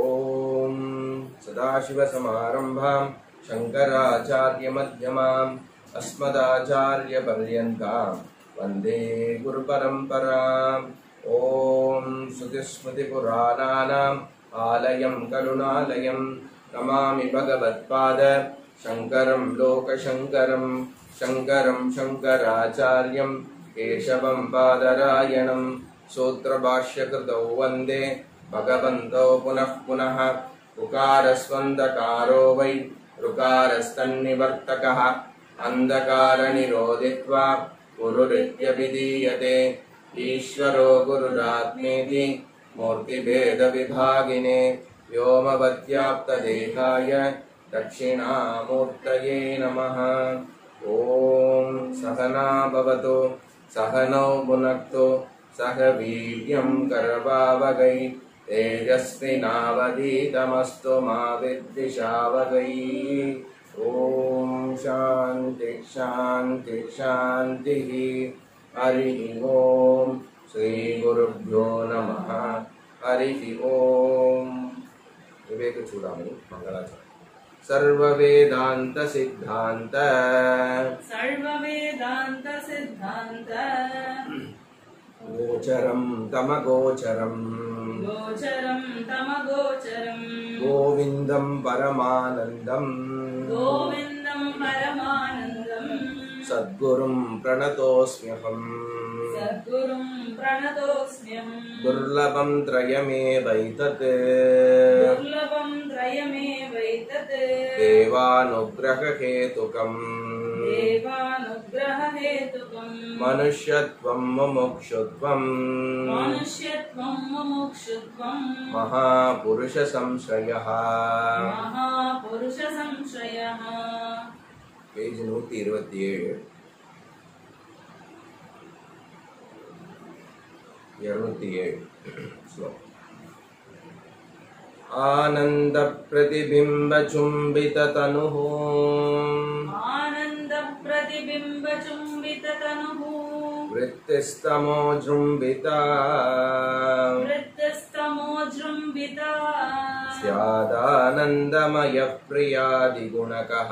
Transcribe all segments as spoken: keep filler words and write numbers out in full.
ओम सदाशिवसमारंभां शंकराचार्यमध्यमाम् अस्मदाचार्यपर्यन्तां वन्दे गुरुपरम्पराम्। ओम श्रुतिस्मृतिपुराणानाम् आलयं करुणालयं नमामि भगवत्पाद शंकरं लोकशंकरं शंकरं शंकराचार्यं केशवं बादरायणं सूत्रभाष्यकृतौ वन्दे भगवन्तौ पुनः पुनः। उकारस्वन्दकारो वै ऋकारस्तन्निवर्तकः अन्धकारनिरोधित्वा गुरुरित्यभिधीयते। ईश्वरो गुरुरात्मेति मूर्तिभेदविभागिने व्योमवद्व्याप्तदेहाय दक्षिणामूर्तये नमः। ओम सहना भवतु सहनौ भुनक्तु सह वीर्यं करवावहै तेजस्विनावधीतमस्तु मा विद्विषावहै। ओम शांति शांति शांतिः। हरिः ओम श्री गुरुभ्यो नमः। हरिः ओम। विवेक चूड़ामणि मंगलाचरण। सर्ववेदांत सिद्धांत सर्ववेदांत सिद्धांत गोचरं तमगोचरं गोचरं तमगोचरं गोविंदं परमानंदं गोविंदं परमानंदं सद्गुरुं प्रणतोऽस्म्यहम् सद्गुरुं प्रणतोऽस्म्यहम्। दुर्लभं त्रयमेवैतत् दुर्लभं त्रयमेवैतत् देवानुग्रहहेतुकम् देवानुग्रहहेतुकम्। मनुष्यत्वं मुमुक्षुत्वं मनुष्यत्वं मुमुक्षुत्वं महापुरुषसंश्रयः। महापुरुषसंश्रयः। पेज नूറ്റി இருபத்தி ஏழு இருநூற்றி ஏழு श्लोक। आनंद प्रतिबिंब चुंबित तनुः आनंद प्रतिबिंब चुंबित तनुः वृत्तिस्तमो जृंभिता वृत्तस्तमो जृंभिता स्यादानंदमय प्रियादिगुणकः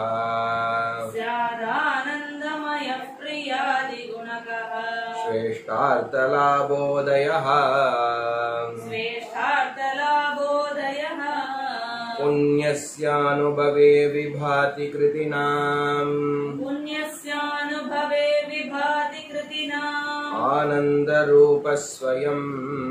स्यादानंदमय प्रियादिगुणकः श्रेष्ठार्थलाभोदयः श्रेष्ठार्थलाभोदयः पुण्यस्यानुभवे विभाति कृतिनाम् पुण्यस्यानुभवे विभाति कृतिनाम् आनन्दरूप स्वयम्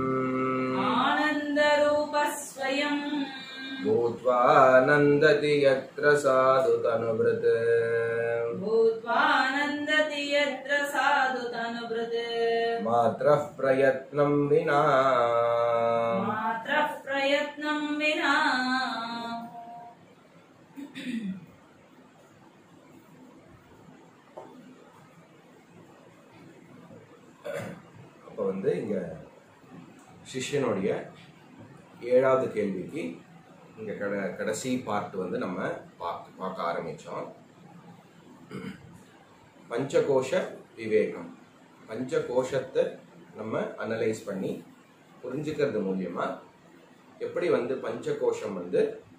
आनन्दरूपः स्वयम् भूत्वा नन्दति यत्र साधु तनुभृत् भूत्वा नन्दति यत्र साधु तनुभृत् मात्रः प्रयत्नं विना मात्रः प्रयत्नं विना। அப்போ வந்து இங்க சிஷ்யனுடைய ஏழாவது கேள்விக்கு இங்க கட கடைசி பார்ட் வந்து நம்ம பார்க்க பார்க்க ஆரம்பிச்சோம். பஞ்சகோஷ விவேகம். பஞ்சகோஷத்தை நம்ம அனலைஸ் பண்ணி புரிஞ்சுக்கிறது மூலியமா எப்படி வந்து பஞ்சகோஷம் வந்து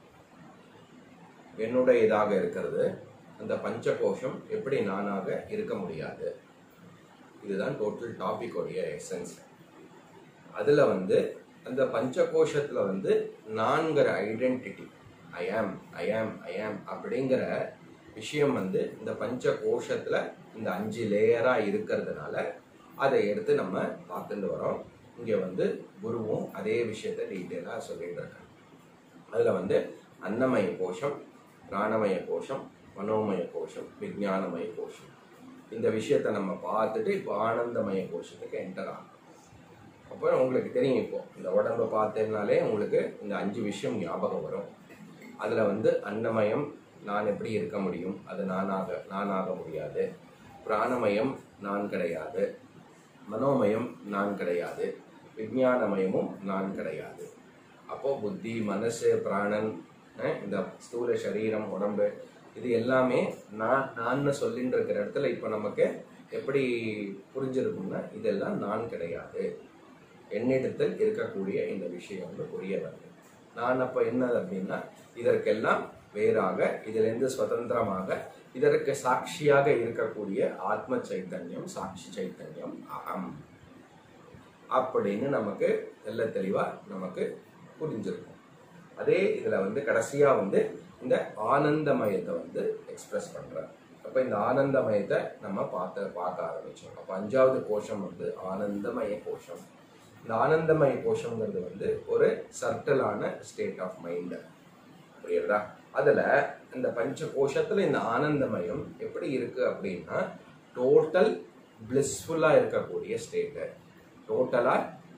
என்னுடையதாக இருக்கிறது, அந்த பஞ்சகோஷம் எப்படி நானாக இருக்க முடியாது, இதுதான் டோட்டல் டாபிக்கோடைய எசன்ஸ். அதுல வந்து அந்த பஞ்சகோஷத்துல வந்து நான்கிற ஐடென்டிட்டி ஐ ஆம் ஐ ஆம் ஐ ஆம் அப்படிங்கிற விஷயம் வந்து இந்த பஞ்ச கோஷத்துல இந்த அஞ்சு லேயரா இருக்கிறதுனால அதை எடுத்து நம்ம பார்த்துட்டு வரோம். இங்க வந்து குருவும் அதே விஷயத்த டீட்டெயிலா சொல்லிட்டு இருக்காங்க. அதுல வந்து அன்னமய கோஷம், பிராணமய கோஷம், மனோமய கோஷம், விஞ்ஞானமய கோஷம், இந்த விஷயத்த நம்ம பார்த்துட்டு இப்போ ஆனந்தமய கோஷத்துக்கு என்டர் ஆகும். அப்போ உங்களுக்கு தெரியும், இப்போ இந்த உடம்பை பார்த்தேன்னாலே உங்களுக்கு இந்த அஞ்சு விஷயம் ஞாபகம் வரும். அதுல வந்து அன்னமயம் நான் எப்படி இருக்க முடியும், அது நானாக நானாக முடியாது. பிராணமயம் நான் கிடையாது, மனோமயம் நான் கிடையாது, விஞ்ஞானமயமும் நான் கிடையாது. அப்போ புத்தி, மனசு, பிராணன், இந்த ஸ்தூல சரீரம், உடம்பு, இது எல்லாமே நான் நான் சொல்லிட்டு இருக்கிற இடத்துல இப்போ நமக்கு எப்படி புரிஞ்சிருக்கும்னா இதெல்லாம் நான் கிடையாது, என்னிடத்தில் இருக்கக்கூடிய இந்த விஷயம் வந்து புரிய வருது. நான் அப்ப என்ன அப்படின்னா இதற்கெல்லாம் வேறாக, இதிலிருந்து சுதந்திரமாக, இதற்கு சாட்சியாக இருக்கக்கூடிய ஆத்ம சைத்தன்யம், சாட்சி சைத்தன்யம் அகம் அப்படின்னு நமக்கு நல்ல தெளிவா நமக்கு புரிஞ்சிருக்கும். அதே இதுல வந்து கடைசியா வந்து இந்த ஆனந்தமயத்தை வந்து எக்ஸ்பிரஸ் பண்றார். அப்ப இந்த ஆனந்தமயத்தை நம்ம பார்த்து பார்க்க ஆரம்பிச்சோம். அப்ப அஞ்சாவது கோஷம் வந்து ஆனந்தமய கோஷம். இந்த ஆனந்தமய கோஷம்ங்கிறது வந்து ஒரு சர்ட்டலான ஸ்டேட் ஆஃப் மைண்ட், புரியுறதா? அதுல இந்த பஞ்ச கோஷத்துல இந்த ஆனந்தமயம் எப்படி இருக்கு அப்படின்னா டோட்டல் பிளிஸ்ஃபுல்லா இருக்கக்கூடிய ஸ்டேட், டோட்டலா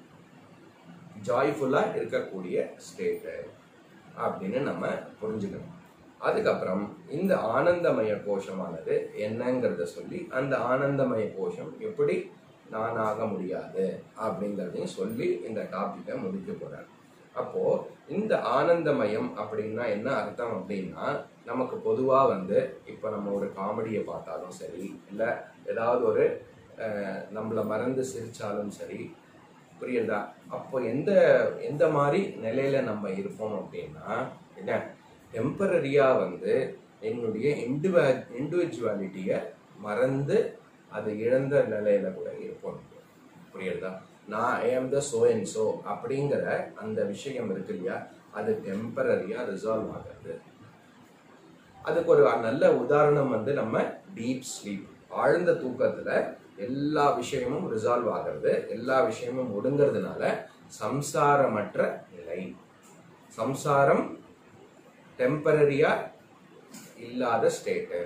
ஜாய்ஃபுல்லா இருக்கக்கூடிய ஸ்டேட் அப்படின்னு நம்ம புரிஞ்சுக்கணும். அதுக்கப்புறம் இந்த ஆனந்தமய கோஷமானது என்னங்கிறத சொல்லி அந்த ஆனந்தமய கோஷம் எப்படி நானாக முடியாது அப்படிங்கிறதையும் சொல்லி இந்த டாபிக்கை முடிக்க போறார். அப்போ இந்த ஆனந்தமயம் அப்படின்னா என்ன அர்த்தம் அப்படின்னா, நமக்கு பொதுவா வந்து இப்ப நம்ம ஒரு காமெடியை பார்த்தாலும் சரி, இல்ல ஏதாவது ஒரு நம்மள மறந்து சிரிச்சாலும் சரி, புரியுதா? அப்போ எந்த எந்த மாதிரி நிலையில நம்ம இருப்போம் அப்படின்னா, என்ன டெம்பரரியா வந்து என்னுடைய இண்டிவ இண்டிவிஜுவாலிட்டிய மறந்து அதை இழந்த நிலையில கூட இருப்போம், புரியுதா? நான் ஐ ஆம் த சோ அண்ட் சோ அப்படிங்கிற அந்த விஷயம் இருக்கு இல்லையா, அது டெம்பரரியா ரிசால்வ் ஆகிறது. அதுக்கு ஒரு நல்ல உதாரணம் வந்து நம்ம டீப் ஸ்லீப், ஆழ்ந்த தூக்கத்துல எல்லா விஷயமும் ரிசால்வ் ஆகிறது, எல்லா விஷயமும் ஒடுங்கிறதுனால சம்சாரமற்ற நிலை. சம்சாரம் டெம்பரரியா இல்லாத ஸ்டேட்டு,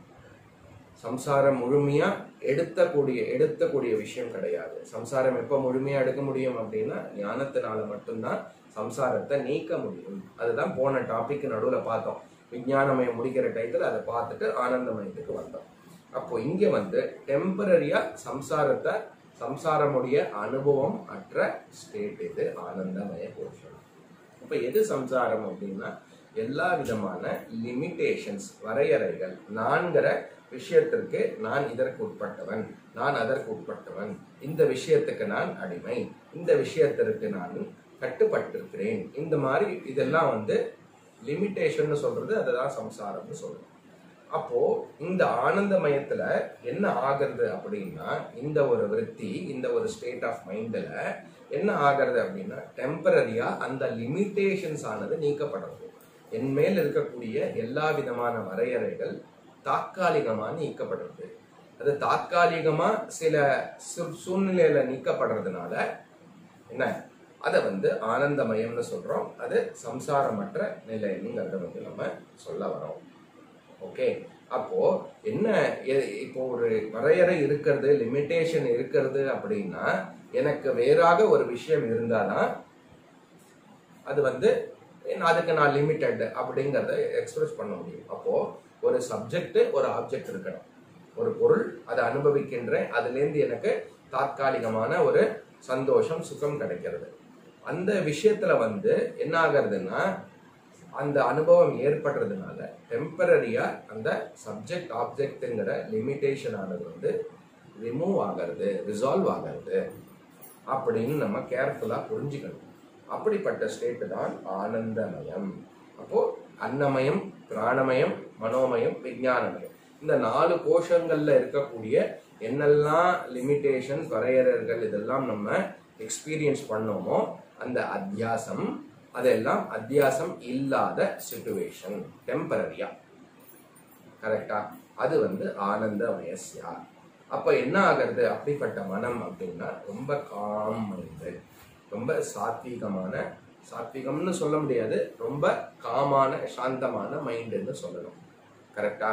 சம்சாரம் முழுமையா எடுத்தக்கூடிய எடுத்தக்கூடிய விஷயம் கிடையாது. சம்சாரம் எப்ப முழுமையா எடுக்க முடியும் அப்படின்னா ஞானத்தினால மட்டும்தான் சம்சாரத்தை நீக்க முடியும். அதுதான் போன டாபிக் நடுவுல பார்த்தோம். விஞ்ஞானமயம் முடிக்கிற டைத்துல அதை பார்த்துட்டு ஆனந்தமயத்துக்கு வந்தோம். அப்போ இங்க வந்து டெம்பரரியா சம்சாரத்தை, சம்சாரமுடைய அனுபவம் அற்ற ஸ்டேட் இது ஆனந்தமய கோஷம். அப்ப எது சம்சாரம் அப்படின்னா எல்லா விதமான லிமிட்டேஷன்ஸ், வரையறைகள், நான்கிற விஷயத்திற்கு நான் இதற்கு உட்பட்டவன், நான் அதற்கு உட்பட்டவன், இந்த விஷயத்துக்கு நான் அடிமை, இந்த விஷயத்திற்கு நான் கட்டுப்பட்டிருக்கிறேன், இந்த மாதிரி இதெல்லாம் வந்து லிமிட்டேஷன் சொல்றது, அதுதான் சம்சாரம்னு சொல்றோம். அப்போ இந்த ஆனந்தமயத்துல என்ன ஆகிறது அப்படின்னா, இந்த ஒரு விருத்தி, இந்த ஒரு ஸ்டேட் ஆஃப் மைண்ட்ல என்ன ஆகிறது அப்படின்னா டெம்பரரியா அந்த லிமிட்டேஷன்ஸ் ஆனது நீக்கப்படுறது. என் மேல் இருக்கக்கூடிய எல்லா விதமான வரையறைகள் தாற்காலிகமா நீக்கப்படுறது. அது தாற்காலிகமா சில சூழ்நிலையில நீக்கப்படுறதுனால என்ன, அதை வந்து ஆனந்தமயம்னு சொல்றோம். அது சம்சாரமற்ற நிலைங்கிறத வந்து நம்ம சொல்ல வரோம். ஓகே, அப்போ என்ன, இப்போ ஒரு வரையறை இருக்கிறது, லிமிட்டேஷன் இருக்கிறது அப்படின்னா எனக்கு வேறாக ஒரு விஷயம் இருந்தாதான் அது வந்து அதுக்கு நான் லிமிட்டட் அப்படிங்கறத எக்ஸ்பிரஸ் பண்ண முடியும். அப்போ ஒரு சப்ஜெக்ட், ஒரு ஆப்ஜெக்ட் இருக்கணும். ஒரு பொருள், அதை அனுபவிக்கின்றேன், அதுல இருந்து எனக்கு தாற்காலிகமான ஒரு சந்தோஷம், சுகம் கிடைக்கிறது. அந்த விஷயத்துல வந்து என்ன ஆகிறதுன்னா அந்த அனுபவம் ஏற்படுறதுனால டெம்பரரியா அந்த சப்ஜெக்ட் ஆப்ஜெக்ட்ங்கிற லிமிட்டேஷன் ஆனது வந்து ரிமூவ் ஆகிறது, ரிசால்வ் ஆகிறது அப்படின்னு நம்ம கேர்ஃபுல்லா புரிஞ்சுக்கணும். அப்படிப்பட்ட ஸ்டேட் தான் ஆனந்தமயம். அப்போ அன்னமயம், பிராணமயம், மனோமயம், விஞ்ஞானமயம், இந்த நாலு கோஷங்கள்ல இருக்கக்கூடிய என்னெல்லாம் லிமிட்டேஷன், வரையறைகள் இதெல்லாம் நம்ம எக்ஸ்பீரியன்ஸ் பண்ணோமோ அந்த அத்தியாசம், அதெல்லாம் அத்தியாசம் இல்லாத சிச்சுவேஷன், டெம்பரரியா, கரெக்டா? அது வந்து ஆனந்தமயஸ்யா. அப்ப என்ன ஆகிறது அப்படிப்பட்ட மனம் அப்படின்னா ரொம்ப காம் மைண்டு, ரொம்ப சாத்வீகமான, சாத்வீகம்னு சொல்ல முடியாது, ரொம்ப காமான சாந்தமான மைண்டுன்னு சொல்லணும், கரெக்டா?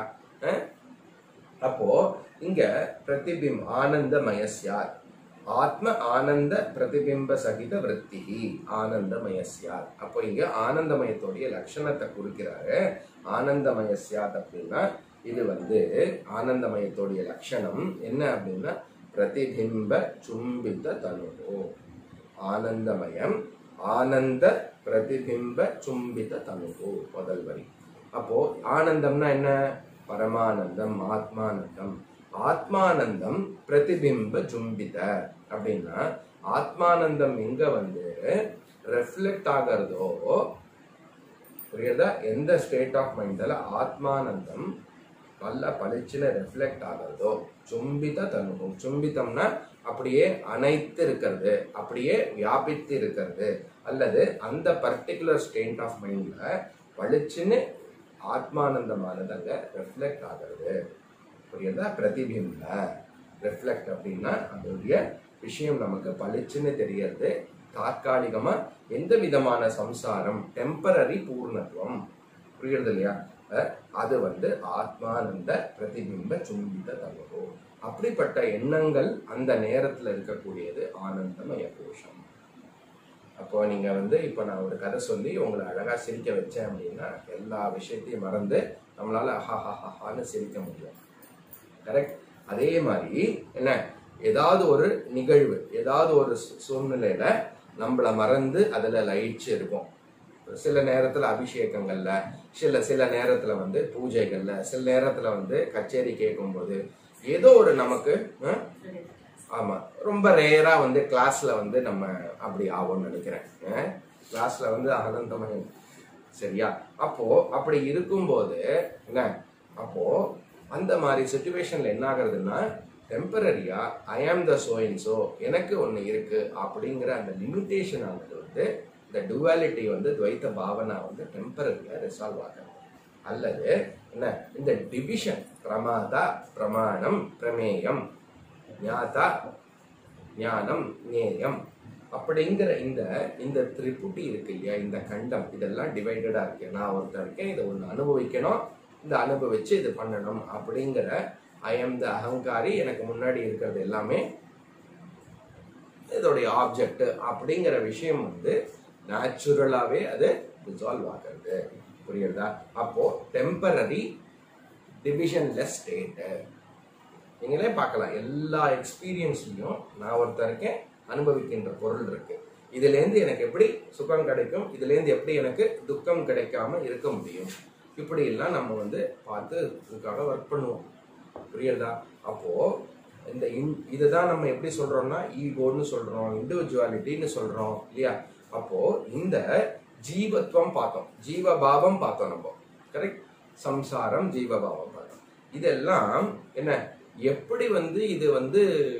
அப்போ இங்க பிரதிபிம் ஆனந்தமயஸ்யார், ஆத்ம ஆனந்த பிரதிபிம்ப சகித விருத்தி ஆனந்தமயஸ்யார். அப்போ இங்க ஆனந்தமயத்தோடைய லட்சணத்தை குறிக்கிறாரு. ஆனந்தமயஸ்யாத் அப்படின்னா இது வந்து ஆனந்தமயத்தோடைய லட்சணம் என்ன அப்படின்னா பிரதிபிம்ப சும்பித தனுகோ. ஆனந்தமயம் ஆனந்த பிரதிபிம்ப சும்பித தனுகோ, முதல் வரி. அப்போ ஆனந்தம்னா என்ன? பரமானந்தம், ஆத்மானந்தம். ஆத்மானந்தம் பிரதிபிம்ப ஜும்பித அப்படின்னா ஆத்மானந்தம் எங்க வந்து ரெஃப்ளெக்ட் ஆகிறதோ புரியுதா? எந்த ஸ்டேட் ஆஃப் மைண்ட்ல ஆத்மானந்தம் நல்லா பளிச்சுன்னு ரெஃப்ளெக்ட் ஆகிறதோ, சும்பித தனுபவம். சும்பித்தம்னா அப்படியே அனைத்து இருக்கிறது, அப்படியே வியாபித்து இருக்கிறது, அல்லது அந்த பர்டிகுலர் ஸ்டேட் ஆஃப் மைண்ட்ல பளிச்சுன்னு ஆத்மானந்தமானது அங்க ரெஃப்ளெக்ட் ஆகிறது. புரியுதா? பிரதிபிம்ப ரெஃப்ளெக்ட் அப்படின்னா அதோடைய விஷயம் நமக்கு பளிச்சுன்னு தெரியறது. தற்காலிகமா எந்த விதமான சம்சாரம், டெம்பரரி பூர்ணத்துவம், புரியுறது இல்லையா? அது வந்து ஆத்மானந்த பிரதிபிம்ப சும்பித தனுபோ. அப்படிப்பட்ட எண்ணங்கள் அந்த நேரத்துல இருக்கக்கூடியது ஆனந்தமய கோஷம். அப்போ நீங்க வந்து இப்ப நான் ஒரு கதை சொல்லி உங்களை அழகா சிரிக்க வச்சேன் அப்படின்னா எல்லா விஷயத்தையும் மறந்து நம்மளால ஹஹஹான்னு சிரிக்க முடியும். கரெக்ட்? அதே மாதிரி என்ன, ஏதாவது ஒரு நிகழ்வு, ஏதாவது ஒரு சூழ்நிலையில நம்மள மறந்து அதுல லயிச்சு இருக்கும். சில நேரத்துல அபிஷேகங்கள்ல, சில சில நேரத்துல வந்து பூஜைகள்ல, சில நேரத்துல வந்து கச்சேரி கேட்கும் போது ஏதோ ஒரு நமக்கு ஆமா ரொம்ப ரேரா வந்து கிளாஸ்ல வந்து நம்ம அப்படி ஆகும்னு நினைக்கிறேன். கிளாஸ்ல வந்து ஆனந்தமயம். சரியா? அப்போ அப்படி இருக்கும்போது என்ன, அப்போ அந்த மாதிரி சிச்சுவேஷன்ல என்ன ஆகுறதுன்னா டெம்பரரியா ஐ ஆம் த சோ அண்ட் சோ, எனக்கு ஒண்ணு இருக்கு அப்படிங்கிற அந்த லிமிட்டேஷன் ஆனது வந்து இந்த டுவாலிட்டி வந்து துவைத்த பாவனா வந்து டெம்பரரியா ரிசால்வ் ஆகும். அல்லது என்ன, இந்த டிவிஷன் பிரமாதா பிரமாணம் பிரமேயம் ஞாதா ஞானம் நேயம் அப்படிங்கிற இந்த இந்த திரிபுட்டி இருக்கு இல்லையா, இந்த கண்டம், இதெல்லாம் டிவைடடா இருக்கு. நான் ஒருத்தர் இருக்கேன், இதை ஒண்ணு அனுபவிக்கணும், இந்த அனுபவிச்சு இது பண்ணணும் அப்படிங்கிற ஐ எம் த அகங்காரி, எனக்கு முன்னாடி இருக்கிறது எல்லாமே இதோடைய ஆப்ஜெக்ட் அப்படிங்கிற விஷயம் வந்து நேச்சுரலாவே அது ரிசால்வ் ஆகிறது. புரியுறதா? அப்போ டெம்பரரி டிவிஷன்லெஸ் ஸ்டேட். நீங்களே பார்க்கலாம், எல்லா எக்ஸ்பீரியன்ஸ்லையும் நான் ஒருத்தர் இருக்கேன், அனுபவிக்கின்ற பொருள் இருக்கு, இதுல இருந்து எனக்கு எப்படி சுகம் கிடைக்கும், இதுல இருந்து எப்படி எனக்கு துக்கம் கிடைக்காம இருக்க முடியும், இப்படி எல்லாம் நம்ம வந்து பார்த்து இதுக்காக ஒர்க் பண்ணுவோம். புரியுறதா? அப்போ இந்த இதுதான் நம்ம எப்படி சொல்றோம்னா ஈகோன்னு சொல்றோம், இண்டிவிஜுவாலிட்டின்னு சொல்றோம் இல்லையா? அப்போ இந்த ஜீவத்துவம் பார்த்தோம், ஜீவபாவம் பார்த்தோம் நம்ம. கரெக்ட்? சம்சாரம், ஜீவபாவம் பார்த்தோம். இதெல்லாம் என்ன, எப்படி வந்து இது வந்து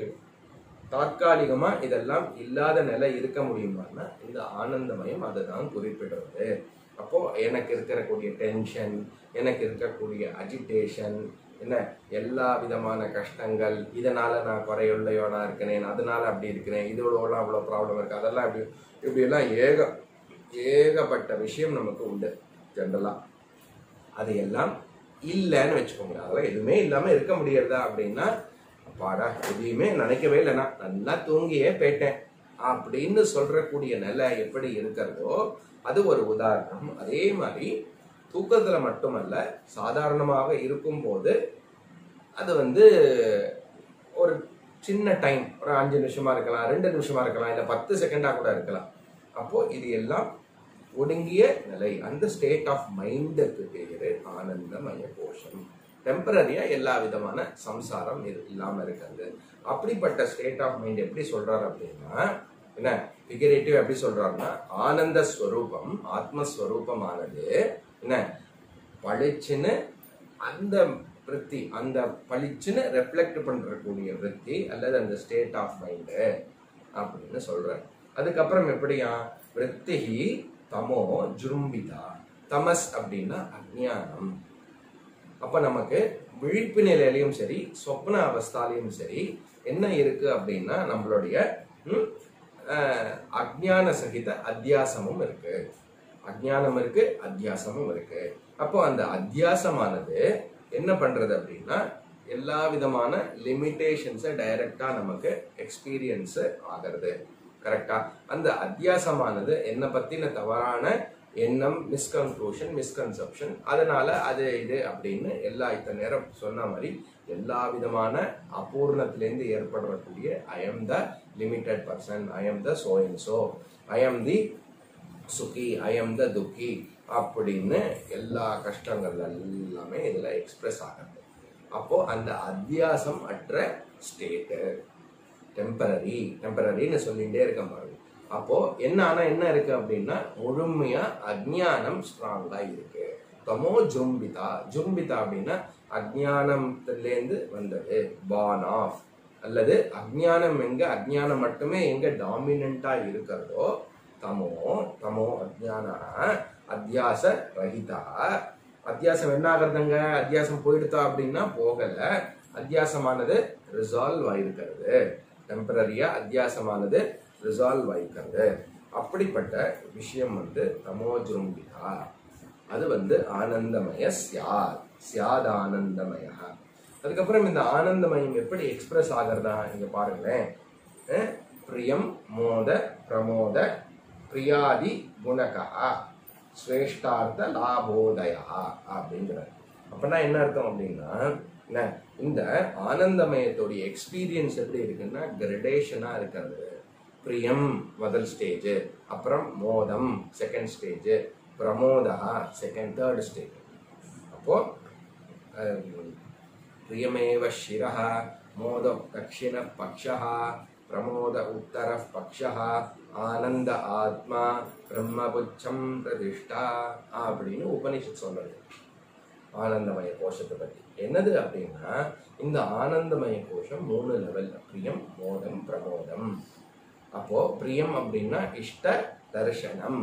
தற்காலிகமா இதெல்லாம் இல்லாத நிலை இருக்க முடியுமான்னா இந்த ஆனந்தமயம் அதுதான் குறிப்பிடுறது. அப்போ எனக்கு இருக்கக்கூடிய டென்ஷன், எனக்கு இருக்கக்கூடிய அஜிடேஷன், என்ன எல்லா விதமான கஷ்டங்கள், இதனால நான் குறையுள்ளையோனா இருக்கிறேன், அதனால அப்படி இருக்கிறேன், இதோட அவ்வளோ ப்ராப்ளம் இருக்கு, அதெல்லாம் இப்படி இப்படியெல்லாம் ஏக ஏகப்பட்ட விஷயம் நமக்கு உண்டு ஜென்ரலா. அதையெல்லாம் இல்லைன்னு வச்சுக்கோங்க. அதெல்லாம் எதுவுமே இல்லாம இருக்க முடியறதா அப்படின்னா, பாடா எதையுமே நினைக்கவே இல்லைனா நல்லா தூங்கியே போயிட்டேன் அப்படின்னு சொல்றக்கூடிய நிலை எப்படி இருக்கிறதோ அது ஒரு உதாரணம். அதே மாதிரி தூக்கத்துல மட்டுமல்ல, சாதாரணமாக இருக்கும் போது அது வந்து ஒரு சின்ன டைம், ஒரு அஞ்சு நிமிஷமா இருக்கலாம், ரெண்டு நிமிஷமா இருக்கலாம், இல்ல பத்து செகண்டா கூட இருக்கலாம். அப்போ இது எல்லாம் ஒடுங்கிய நிலை, அந்த ஸ்டேட் ஆஃப் மைண்டுக்கு பேரு ஆனந்தமய கோஷம். டெம்பரரியா எல்லா விதமான சம்சாரம் இல்லாம இருக்கிறது. அப்படிப்பட்ட ஸ்டேட் ஆஃப் மைண்ட் எப்படி சொல்றாரு அப்படின்னா, என்ன ஃபிகரேட்டிவ் எப்படி சொல்றாருன்னா, ஆனந்த ஸ்வரூபம், ஆத்மஸ்வரூபமானது என்ன பளிச்சுன்னு அந்த விருத்தி, அந்த பளிச்சுன்னு ரெஃப்ளெக்ட் பண்றக்கூடிய விருத்தி அல்லது அந்த ஸ்டேட் ஆஃப் மைண்டு அப்படின்னு சொல்றாரு. அதுக்கப்புறம் எப்படியா, விருத்திஹி தமோ ஜுரும்பிதா. தமஸ் அப்படின்னா அஜ்ஞானம். அப்ப நமக்கு விழிப்பு நிலையிலையும் சரி, சொப்ன அவஸ்தாலையும் சரி என்ன இருக்கு அப்படின்னா நம்மளுடைய அஜ்ஞான சகித அத்தியாசமும் இருக்கு. அஜ்ஞானம் இருக்கு, அத்தியாசமும் இருக்கு. அப்போ அந்த அத்தியாசமானது என்ன பண்றது அப்படின்னா எல்லா விதமான லிமிட்டேஷன்ஸை டைரக்டா நமக்கு எக்ஸ்பீரியன்ஸ் ஆகிறது. கரெக்டா? அந்த அத்தியாசமானது என்ன பத்தின தவறான எண்ணம், மிஸ்கன்க்ளூஷன், மிஸ்கன்செப்ஷன், அதனால அது இது அப்படின்னு எல்லா இத்தனை நேரம் சொன்ன மாதிரி எல்லா விதமான அபூர்ணத்திலேருந்து ஏற்படக்கூடிய I am the limited person, I am the so and so, I am the சுகி, ஐ எம் த துக்கி அப்படின்னு எல்லா கஷ்டங்கள் எல்லாமே இதுல எக்ஸ்பிரஸ் ஆகிறது. அப்போ அந்த அத்தியாசம் அற்ற ஸ்டேட்டு டெம்பரரி, டெம்பரரின்னு சொல்லிட்டே இருக்க பாருங்க. அப்போ என்ன ஆனா என்ன இருக்கு அப்படின்னா முழுமையா அஜ்ஞானம் ஸ்ட்ராங்கா இருக்கு. தமோ ஜும்பிதா, ஜும்பிதா அப்படின்னா அஜ்ஞானத்துல இருந்து வந்தது, பார்ன் ஆஃப், அல்லது அஜ்ஞானம் எங்க அஜ்ஞானம் மட்டுமே எங்க டாமினண்டா இருக்கிறதோ தமோ தமோ அஜ்ஞான அத்தியாச ரஹிதா. அத்தியாசம் என்ன ஆகுறதுங்க, அத்தியாசம் போயிடுதா அப்படின்னா போகல, அத்தியாசமானது ரிசால்வ் ஆயிருக்கிறது, டெம்பரரியா அத்தியாசமானது ரிசால்வ் ஆயிருக்கிறது. அப்படிப்பட்ட விஷயம் வந்து தமோஜும்பிதா, அது வந்து ஆனந்தமய சியாத், சியாத் ஆனந்தமய. அதுக்கப்புறம் இந்த ஆனந்தமயம் எப்படி எக்ஸ்பிரஸ் ஆகிறதா இங்க பாருங்களேன். பிரியம் மோத பிரமோத பிரியாதி குணகா ஸ்ரேஷ்டார்த்த லாபோதயா அப்படிங்கிறார். அப்படின்னா என்ன அர்த்தம் அப்படின்னா இந்த ஆனந்தமயத்தோடைய எக்ஸ்பீரியன்ஸ் எப்படி இருக்குன்னா கிரடேஷனா இருக்கிறது. பிரியம் முதல் ஸ்டேஜ், அப்புறம் மோதம் செகண்ட் ஸ்டேஜ், பிரமோதா செகண்ட் தேர்ட் ஸ்டேஜ். அப்போ பிரியமேவ சிரஹ மோத தக்ஷிண பக்ஷஹ பிரமோத உத்தர பக்ஷஹ ஆனந்த ஆத்மா பிரம்மபுச்சம் பிரதிஷ்டா அப்படின்னு உபனிஷத் சொல்றது ஆனந்தமய கோஷத்தை பத்தி. என்னது அப்படின்னா இந்த ஆனந்தமய கோஷம் மூணு லெவல், பிரியம் மோதம் பிரமோதம். அப்போ பிரியம் அப்படின்னா இஷ்ட தர்சனம்,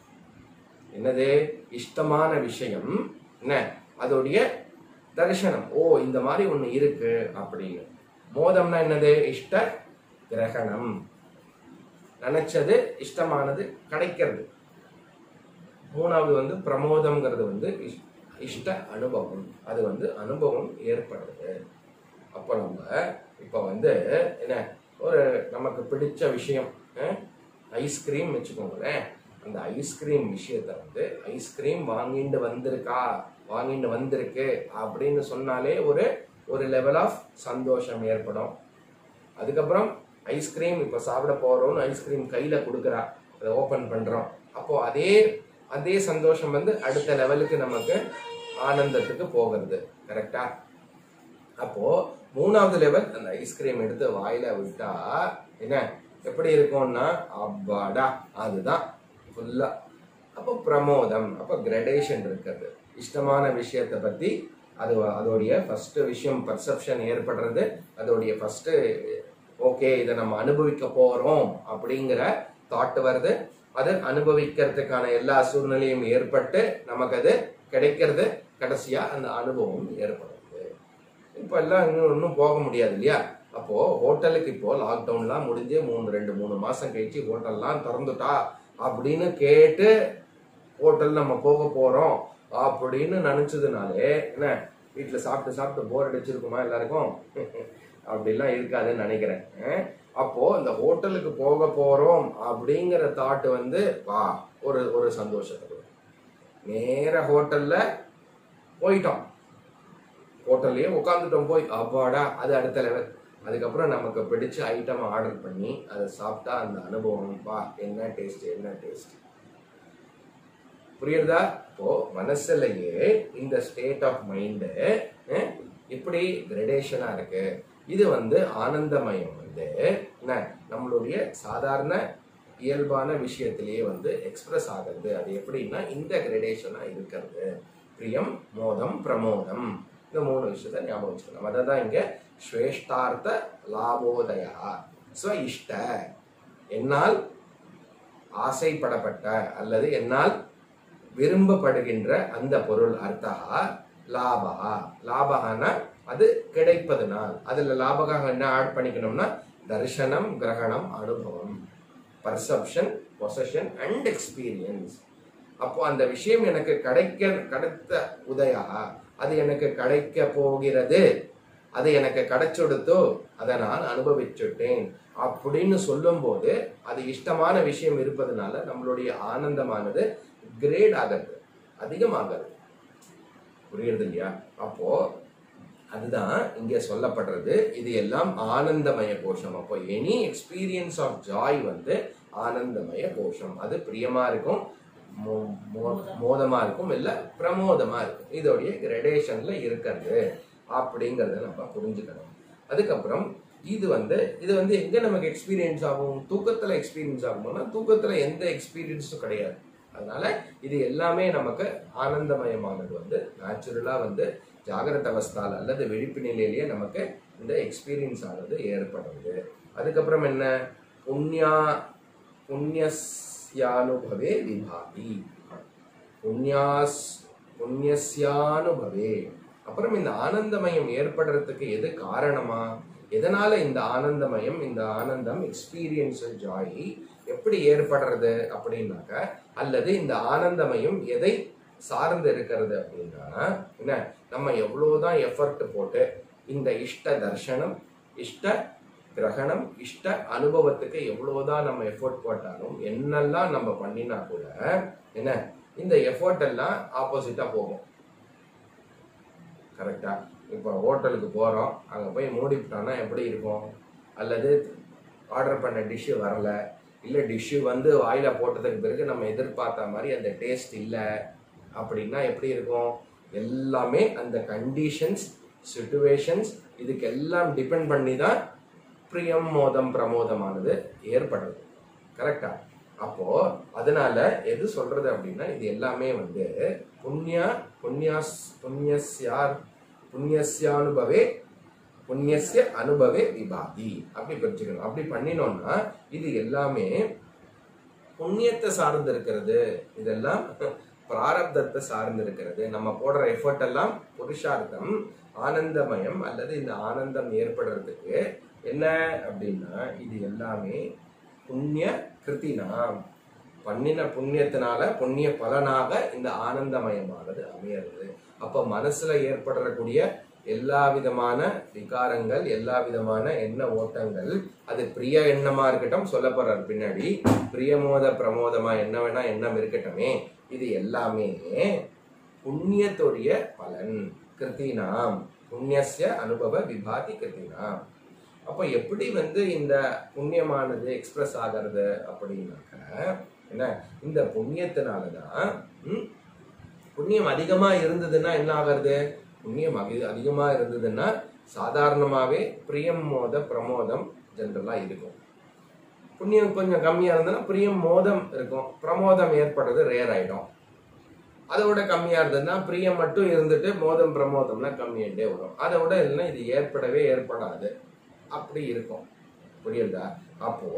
என்னது இஷ்டமான விஷயம், என்ன அதோடைய தரிசனம், ஓ இந்த மாதிரி ஒண்ணு இருக்கு அப்படின்னு. மோதம்னா என்னது இஷ்ட கிரகணம், நினைச்சது இஷ்டமானது கிடைக்கிறது. மூணாவது வந்து பிரமோதம்ங்கிறது வந்து இஷ்ட அனுபவம், அது வந்து அனுபவம் ஏற்படுறது. அப்போ நம்ம இப்ப வந்து என்ன ஒரு நமக்கு பிடிச்ச விஷயம் ஐஸ்கிரீம் வச்சுக்கோங்களேன், அந்த ஐஸ்கிரீம் விஷயத்த வந்து ஐஸ்கிரீம் வாங்கிட்டு வந்திருக்கா வாங்கிட்டு வந்திருக்கு அப்படின்னு சொன்னாலே ஒரு ஒரு லெவல் ஆஃப் சந்தோஷம் ஏற்படும். அதுக்கப்புறம் ஐஸ்கிரீம் இப்ப சாப்பிட போறோம்னு ஐஸ்கிரீம் கையில கொடுக்குறா, அதை ஓபன் பண்றோம், அப்போ அதே அதே சந்தோஷம் வந்து அடுத்த லெவலுக்கு நமக்கு ஆனந்தத்துக்கு போகிறது. கரெக்டா? அப்போ மூணாவது லெவல் அந்த ஐஸ்கிரீம் எடுத்து வாயில விட்டா என்ன எப்படி இருக்கும்னா அப்பாடா அதுதான் ஃபுல்லா. அப்போ பிரமோதம், அப்போ கிரடேஷன் இருக்கிறது. இஷ்டமான விஷயத்தை பத்தி அது அதோடைய ஃபர்ஸ்ட் விஷயம் பர்செப்ஷன் ஏற்படுறது, அதோடைய ஃபர்ஸ்ட் ஓகே இதை நம்ம அனுபவிக்க போறோம் அப்படிங்கிற தாட் வருது, அது அனுபவிக்கிறதுக்கான எல்லா சூழ்நிலையும் ஏற்பட்டு நமக்கு அது கிடைக்கிறது, கடைசியா அந்த அனுபவம் ஏற்படுது. இப்ப எல்லாம் இன்னும் இன்னும் போக முடியாது இல்லையா? அப்போ ஹோட்டலுக்கு இப்போ லாக்டவுன்லாம் முடிஞ்சு மூணு ரெண்டு மூணு மாசம் கழிச்சு ஹோட்டல்லாம் திறந்துட்டா அப்படின்னு கேட்டு ஹோட்டல் நம்ம போக போறோம் அப்படின்னு நினைச்சதுனாலே என்ன வீட்டுல சாப்பிட்டு சாப்பிட்டு போர் அடிச்சிருக்குமா எல்லாருக்கும்? அப்படிலாம் இருக்காதுன்னு நினைக்கிறேன். அப்போ இந்த ஹோட்டலுக்கு போக போறோம் அப்படிங்கிற தாட் வந்து வா ஒரு ஒரு சந்தோஷத்தை நேர ஹோட்டல்ல போயிட்டோம், ஹோட்டல்லையே உட்காந்துட்டோம் போய் அப்பாடா அது அடுத்த லெவல். அதுக்கப்புறம் நமக்கு பிடிச்ச ஐட்டம் ஆர்டர் பண்ணி அதை சாப்பிட்டா அந்த அனுபவம் வா என்ன டேஸ்ட் என்ன டேஸ்ட். புரியுறதா? இப்போ மனசுலயே இந்த ஸ்டேட் ஆஃப் மைண்டு இப்படி கிரடேஷனா இருக்கு. இது வந்து ஆனந்தமயம் வந்து என்ன நம்மளுடைய சாதாரண இயல்பான விஷயத்திலேயே வந்து எக்ஸ்பிரஸ் ஆகிறது. அது எப்படின்னா இந்த கிரடேஷனா இருக்கிறது, பிரியம் மோதம் பிரமோதம், இந்த மூணு விஷயத்த ஞாபகம் வச்சுக்கணும். அதான் இங்க ஸ்ரேஷ்டார்த்த லாபோதயா ஸ்வ இஷ்ட, என்னால் ஆசைப்படப்பட்ட அல்லது என்னால் விரும்பப்படுகின்ற அந்த பொருள், அர்த்தா லாபகா, லாபகானா அது கிடைப்பதனால், அதுல லாபகாக என்ன ஆட் பண்ணிக்கணும்னா தர்சனம் கிரகணம் அனுபவம், பர்செப்ஷன் பொசஷன் அண்ட் எக்ஸ்பீரியன்ஸ். அப்போ அந்த விஷயம் எனக்கு கிடைக்க கிடைத்த உதயா, அது எனக்கு கிடைக்க போகிறது, அது எனக்கு கிடைச்சொடுத்தோ, அதை நான் அனுபவிச்சுட்டேன் அப்படின்னு சொல்லும் போது அது இஷ்டமான விஷயம் இருப்பதனால நம்மளுடைய ஆனந்தமானது கிரேட் ஆகிறது, அதிகமாகிறது. புரியுறது இல்லையா? அப்போ அதுதான் இங்க சொல்லப்படுறது. இது எல்லாம் ஆனந்தமய கோஷம். அப்போ எனி எக்ஸ்பீரியன்ஸ் ஆஃப் ஜாய் வந்து ஆனந்தமய கோஷம். அது பிரியமா இருக்கும், மோதமா இருக்கும், இல்ல பிரமோதமா இருக்கும். இதோடைய கிரடேஷன்ல இருக்கிறது அப்படிங்கறத நம்ம புரிஞ்சுக்கணும். அதுக்கப்புறம் இது வந்து இது வந்து எங்க நமக்கு எக்ஸ்பீரியன்ஸ் ஆகும்? தூக்கத்துல எக்ஸ்பீரியன்ஸ் ஆகும்னா தூக்கத்துல எந்த எக்ஸ்பீரியன்ஸும் கிடையாது. அதனால இது எல்லாமே நமக்கு ஆனந்தமயமானது வந்து நேச்சுரலா வந்து ஜாகிரத அவஸ்தால அல்லது விழிப்பு நிலையிலேயே நமக்கு இந்த எக்ஸ்பீரியன்ஸ் ஆனது ஏற்படுறது. அதுக்கப்புறம் என்ன? புண்ணியா புண்ணியஸ்யானுபவே விபாதி, புண்ணியாஸ் புண்ணியஸ்யானுபவே. அப்புறம் இந்த ஆனந்தமயம் ஏற்படுறதுக்கு எது காரணமா? எதனால இந்த ஆனந்தமயம் இந்த ஆனந்தம் எக்ஸ்பீரியன்ஸ் ஜாய் எப்படி ஏற்படுறது அப்படின்னாக்க, அல்லது இந்த ஆனந்தமயம் எதை சார்ந்து இருக்கிறது அப்படின்னா என்ன, நம்ம எவ்வளவுதான் எஃபர்ட் போட்டு இந்த இஷ்ட தர்சனம், இஷ்ட கிரகணம், இஷ்ட அனுபவத்துக்கு எவ்வளவுதான் நம்ம எஃபோர்ட் போட்டாலும் என்னெல்லாம் நம்ம பண்ணினா கூட என்ன, இந்த எஃபோர்ட் எல்லாம் ஆப்போசிட்டா போகும். கரெக்டா? இப்போ ஹோட்டலுக்கு போறோம், அங்க போய் மூடிவிட்டோம்னா எப்படி இருக்கும்? அல்லது ஆர்டர் பண்ண டிஷ்ஷு வரல, இல்ல டிஷ்ஷு வந்து வாயில போட்டதுக்கு பிறகு நம்ம எதிர்பார்த்த மாதிரி அந்த டேஸ்ட் இல்லை அப்படின்னா எப்படி இருக்கும்? எல்லாமே அந்த கண்டிஷன்ஸ், சிச்சுவேஷன்ஸ், இதுக்கு எல்லாம் டிபெண்ட் பண்ணி தான் பிரியம் மோதம் பிரமோதமானது ஏற்படுறது. கரெக்டா? அப்போ அதனால எது சொல்றது அப்படின்னா, இது எல்லாமே வந்து புண்ணிய புண்ணியாஸ் புண்ணியஸ்யார் புண்ணியஸ்யானுபவே புண்ணியஸ்ய அனுபவே விபாதி அப்படி பிரிச்சுக்கணும். அப்படி பண்ணினோம்னா இது எல்லாமே புண்ணியத்தை சார்ந்து இருக்கிறது, இதெல்லாம் பிராரப்தத்தை சார்ந்து இருக்கிறது. நம்ம போடுற எஃபர்ட் எல்லாம் புருஷார்த்தம், ஆனந்தமயம் அல்லது இந்த ஆனந்தம் ஏற்படுறதுக்கு என்ன அப்படின்னா இது எல்லாமே புண்ணிய கிருத்தினாம், பண்ணின புண்ணியத்தினால புண்ணிய பலனாக இந்த ஆனந்தமயமானது அமையிறது. அப்ப மனசுல ஏற்படக்கூடிய எல்லா விதமான விகாரங்கள், எல்லா விதமான எண்ண ஓட்டங்கள், அது பிரிய எண்ணமா இருக்கட்டும், சொல்ல போறார் பின்னாடி, பிரியமோத பிரமோதமா என்ன வேணா எண்ணம் இருக்கட்டுமே, இது எல்லாமே புண்ணியத்துடைய பலன். கிருத்தினாம் புண்ணியஸ்ய அனுபவ விபாதி கிருத்தினாம். அப்ப எப்படி வந்து இந்த புண்ணியமானது எக்ஸ்பிரஸ் ஆகிறது அப்படின்னாக்க என்ன, இந்த புண்ணியத்தினாலதான் புண்ணியம் அதிகமா இருந்ததுன்னா என்ன ஆகிறது? புண்ணியம் அதிகமா இருந்ததுன்னா சாதாரணமாவே பிரியம் மோத பிரமோதம் ஜென்ரலா இருக்கும். புண்ணியம் கொஞ்சம் கம்மியா இருந்ததுன்னா பிரியம் மோதம் இருக்கும், பிரமோதம் ஏற்படுறது ரேர் ஆயிடும். அதை விட கம்மியா இருந்ததுன்னா பிரியம் மட்டும் இருந்துட்டு மோதம் பிரமோதம்னா கம்மியாண்டே வரும். அதை விட இல்லைன்னா இது ஏற்படவே ஏற்படாது, அப்படி இருக்கும். புரியுதா? அப்போ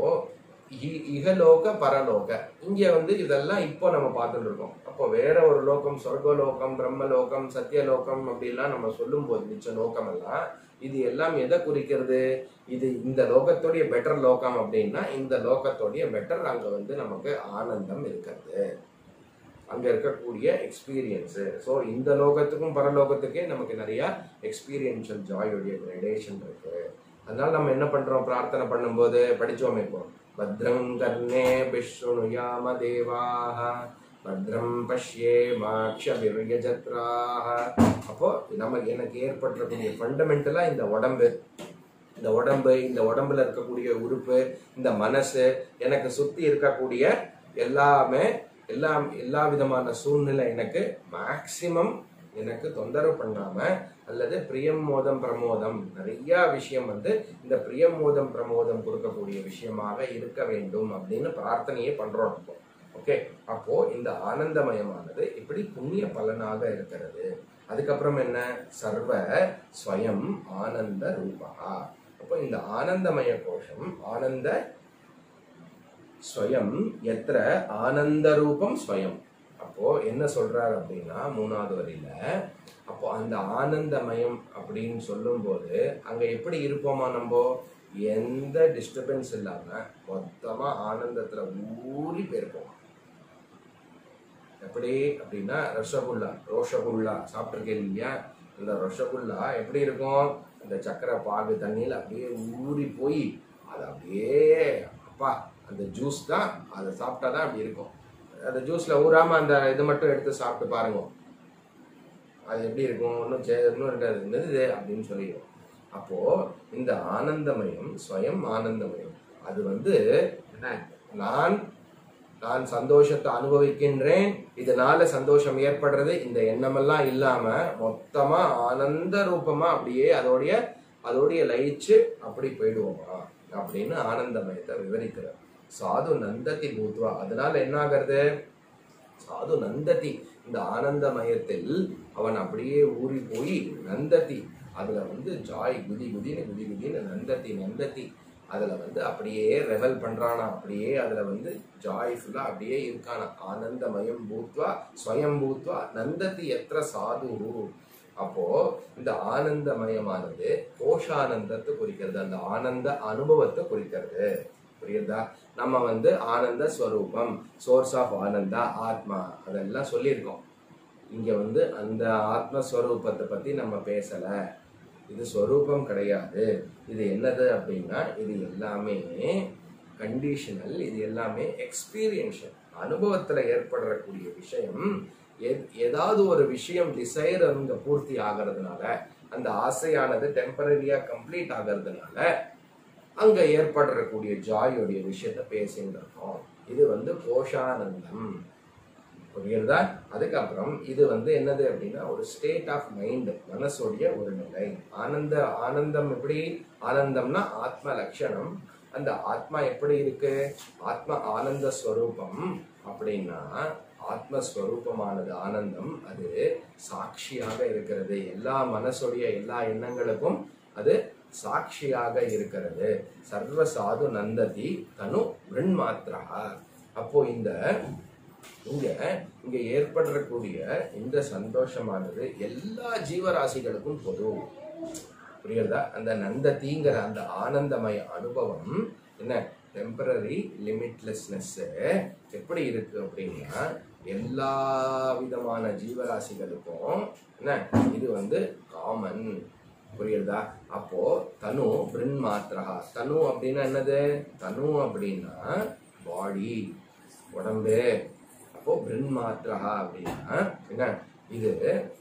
இகலோக பரலோக இங்க வந்து இதெல்லாம் இப்போ நம்ம பார்த்துட்டு இருக்கோம். அப்போ வேற ஒரு லோகம், சொர்க்கலோகம், பிரம்மலோகம், சத்தியலோகம் அப்படிலாம் நம்ம சொல்லும் போது மிச்ச லோகம் எல்லாம் இது எல்லாம் எதை குறிக்கிறது? இது இந்த லோகத்துடைய பெட்டர் லோகம் அப்படின்னா இந்த லோகத்துடைய பெட்டர் அங்க வந்து நமக்கு ஆனந்தம் இருக்கிறது, அங்க இருக்கக்கூடிய எக்ஸ்பீரியன்ஸ். ஸோ இந்த லோகத்துக்கும் பரலோகத்துக்கே நமக்கு நிறைய எக்ஸ்பீரியன்ஷியல் ஜாயோடைய கிரேடேஷன் இருக்கு. அதனால நம்ம என்ன பண்றோம்? பிரார்த்தனை பண்ணும்போது படிச்சோமே இப்போ, பத்ரம் கர்ணே பிஷ்ணுயாம தேவாஹ பத்ரம் பஷ்யே மாக்ஷபிர்யஜத்ராஹ. அப்போ நம்ம எனக்கு ஏற்பட்டிருக்கக்கூடிய ஃபண்டமெண்டலா இந்த உடம்பு, இந்த உடம்பு இந்த உடம்புல இருக்கக்கூடிய உறுப்பு, இந்த மனசு, எனக்கு சுத்தி இருக்கக்கூடிய எல்லாமே எல்லாம் எல்லா விதமான சூழ்நிலை எனக்கு மேக்சிமம் எனக்கு தொந்தரவு பண்ணாம, அல்லது பிரியம் மோதம் பிரமோதம் நிறைய விஷயம் வந்து இந்த பிரியம் மோதம் பிரமோதம் கொடுக்கக்கூடிய விஷயமாக இருக்க வேண்டும் அப்படின்னு பிரார்த்தனையே பண்றோம். ஓகே, அப்போ இந்த ஆனந்தமயமானது இப்படி புண்ணிய பலனாக இருக்கிறது. அதுக்கப்புறம் என்ன? சர்வ ஸ்வயம் ஆனந்த ரூபா. அப்போ இந்த ஆனந்தமய கோஷம் ஆனந்த ஸ்வயம் எத்திர ஆனந்த ரூபம் ஸ்வயம். அப்போ என்ன சொல்றாரு அப்படின்னா மூணாவது வரியில, அப்போ அந்த ஆனந்தமயம் அப்படின்னு சொல்லும் போது அங்க எப்படி இருப்போமா? நம்ம எந்த டிஸ்டர்பன்ஸ் இல்லாம மொத்தமா ஆனந்தத்துல ஊறி போயிருப்போம். எப்படி அப்படின்னா ரசகுல்லா, ரோஷகுல்லா சாப்பிட்டுருக்கேன் இல்லையா? இந்த ரசகுல்லா எப்படி இருக்கும்? அந்த சக்கரை பாகு தண்ணியில அப்படியே ஊறி போய் அது அப்படியே அப்பா அந்த ஜூஸ் தான், அதை சாப்பிட்டாதான் அப்படி இருக்கும். அந்த ஜூஸ்ல ஊறாம அந்த இது மட்டும் எடுத்து சாப்பிட்டு பாருங்க, அது எப்படி இருக்கும்? ஒன்றும் இன்னும் இருக்காது, என்னது அப்படின்னு சொல்லிடும். அப்போ இந்த ஆனந்தமயம் ஸ்வயம் ஆனந்தமயம் அது வந்து நான் நான் சந்தோஷத்தை அனுபவிக்கின்றேன், இதனால சந்தோஷம் ஏற்படுறது, இந்த எண்ணமெல்லாம் இல்லாம மொத்தமா ஆனந்த ரூபமா அப்படியே அதோடைய அதோடைய லயிச்சு அப்படி போயிடுவோமா அப்படின்னு ஆனந்தமயத்தை விவரிக்கிறார். சாது நந்ததி பூத்வா, அதனால என்ன ஆகிறது, சாது நந்ததி, இந்த ஆனந்தமயத்தில் அவன் அப்படியே ஊறி போய் நந்ததி, அதுல வந்து ஜாய் குதி குதின்னு குதி குதின்னு நந்ததி நந்ததி அதுல வந்து அப்படியே ரெவல் பண்றானா, அப்படியே அதுல வந்து ஜாய்ஃபுல்லா அப்படியே இருக்கானா. ஆனந்தமயம் பூத்வா ஸ்வயம் பூத்வா நந்ததி எத்திர சாது. அப்போ இந்த ஆனந்தமயமானது கோஷானந்தத்தை குறிக்கிறது, அந்த ஆனந்த அனுபவத்தை குறிக்கிறது. புரியுதா? நம்ம வந்து ஆனந்த ஸ்வரூபம், சோர்ஸ் ஆஃப் ஆனந்தா, ஆத்மா, அதெல்லாம் சொல்லியிருக்கோம். இங்க வந்து அந்த ஆத்மஸ்வரூபத்தை பத்தி நம்ம பேசல. இது ஸ்வரூபம் கிடையாது. இது என்னது அப்படின்னா இது எல்லாமே கண்டிஷனல், இது எல்லாமே எக்ஸ்பீரியன்ஷியல், அனுபவத்துல ஏற்படக்கூடிய விஷயம். ஏதாவது ஒரு விஷயம் டிசைர் அங்க பூர்த்தி ஆகிறதுனால, அந்த ஆசையானது டெம்பரரியா கம்ப்ளீட் ஆகிறதுனால அங்க ஏற்படக்கூடிய ஜாயோடைய விஷயத்த பேசிட்டு இருக்கோம். இது வந்து கோஷானந்தம். புரியுறதா? அதுக்கப்புறம் இது வந்து என்னது அப்படின்னா ஒரு ஸ்டேட் ஆஃப் மைண்ட், மனசுடைய ஒரு நிலை. ஆனந்த ஆனந்தம் எப்படி? ஆனந்தம்னா ஆத்ம லட்சணம். அந்த ஆத்மா எப்படி இருக்கு? ஆத்ம ஆனந்த ஸ்வரூபம். அப்படின்னா ஆத்மஸ்வரூபமானது ஆனந்தம், அது சாட்சியாக இருக்கிறது. எல்லா மனசுடைய எல்லா எண்ணங்களுக்கும் அது சாட்சியாக இருக்கிறது. சர்வ சாது நந்ததி தனு விண்மாத்ரா. அப்போ இந்த இங்க இங்க ஏற்படக்கூடிய இந்த சந்தோஷமானது எல்லா ஜீவராசிகளுக்கும் பொது. புரியுறதா? அந்த நந்ததிங்கிற அந்த ஆனந்தமய அனுபவம் என்ன, டெம்பரரி லிமிட்லெஸ்னஸ் எப்படி இருக்கு அப்படின்னா எல்லா விதமான ஜீவராசிகளுக்கும் என்ன இது வந்து காமன். புரியுறதா? அப்போ தனு பிரின் மாத்திரா. தனு அப்படின்னா என்னது? தனு அப்படின்னா பாடி, உடம்பு. அப்போ பிரின் மாத்திரா அப்படின்னா என்ன, இது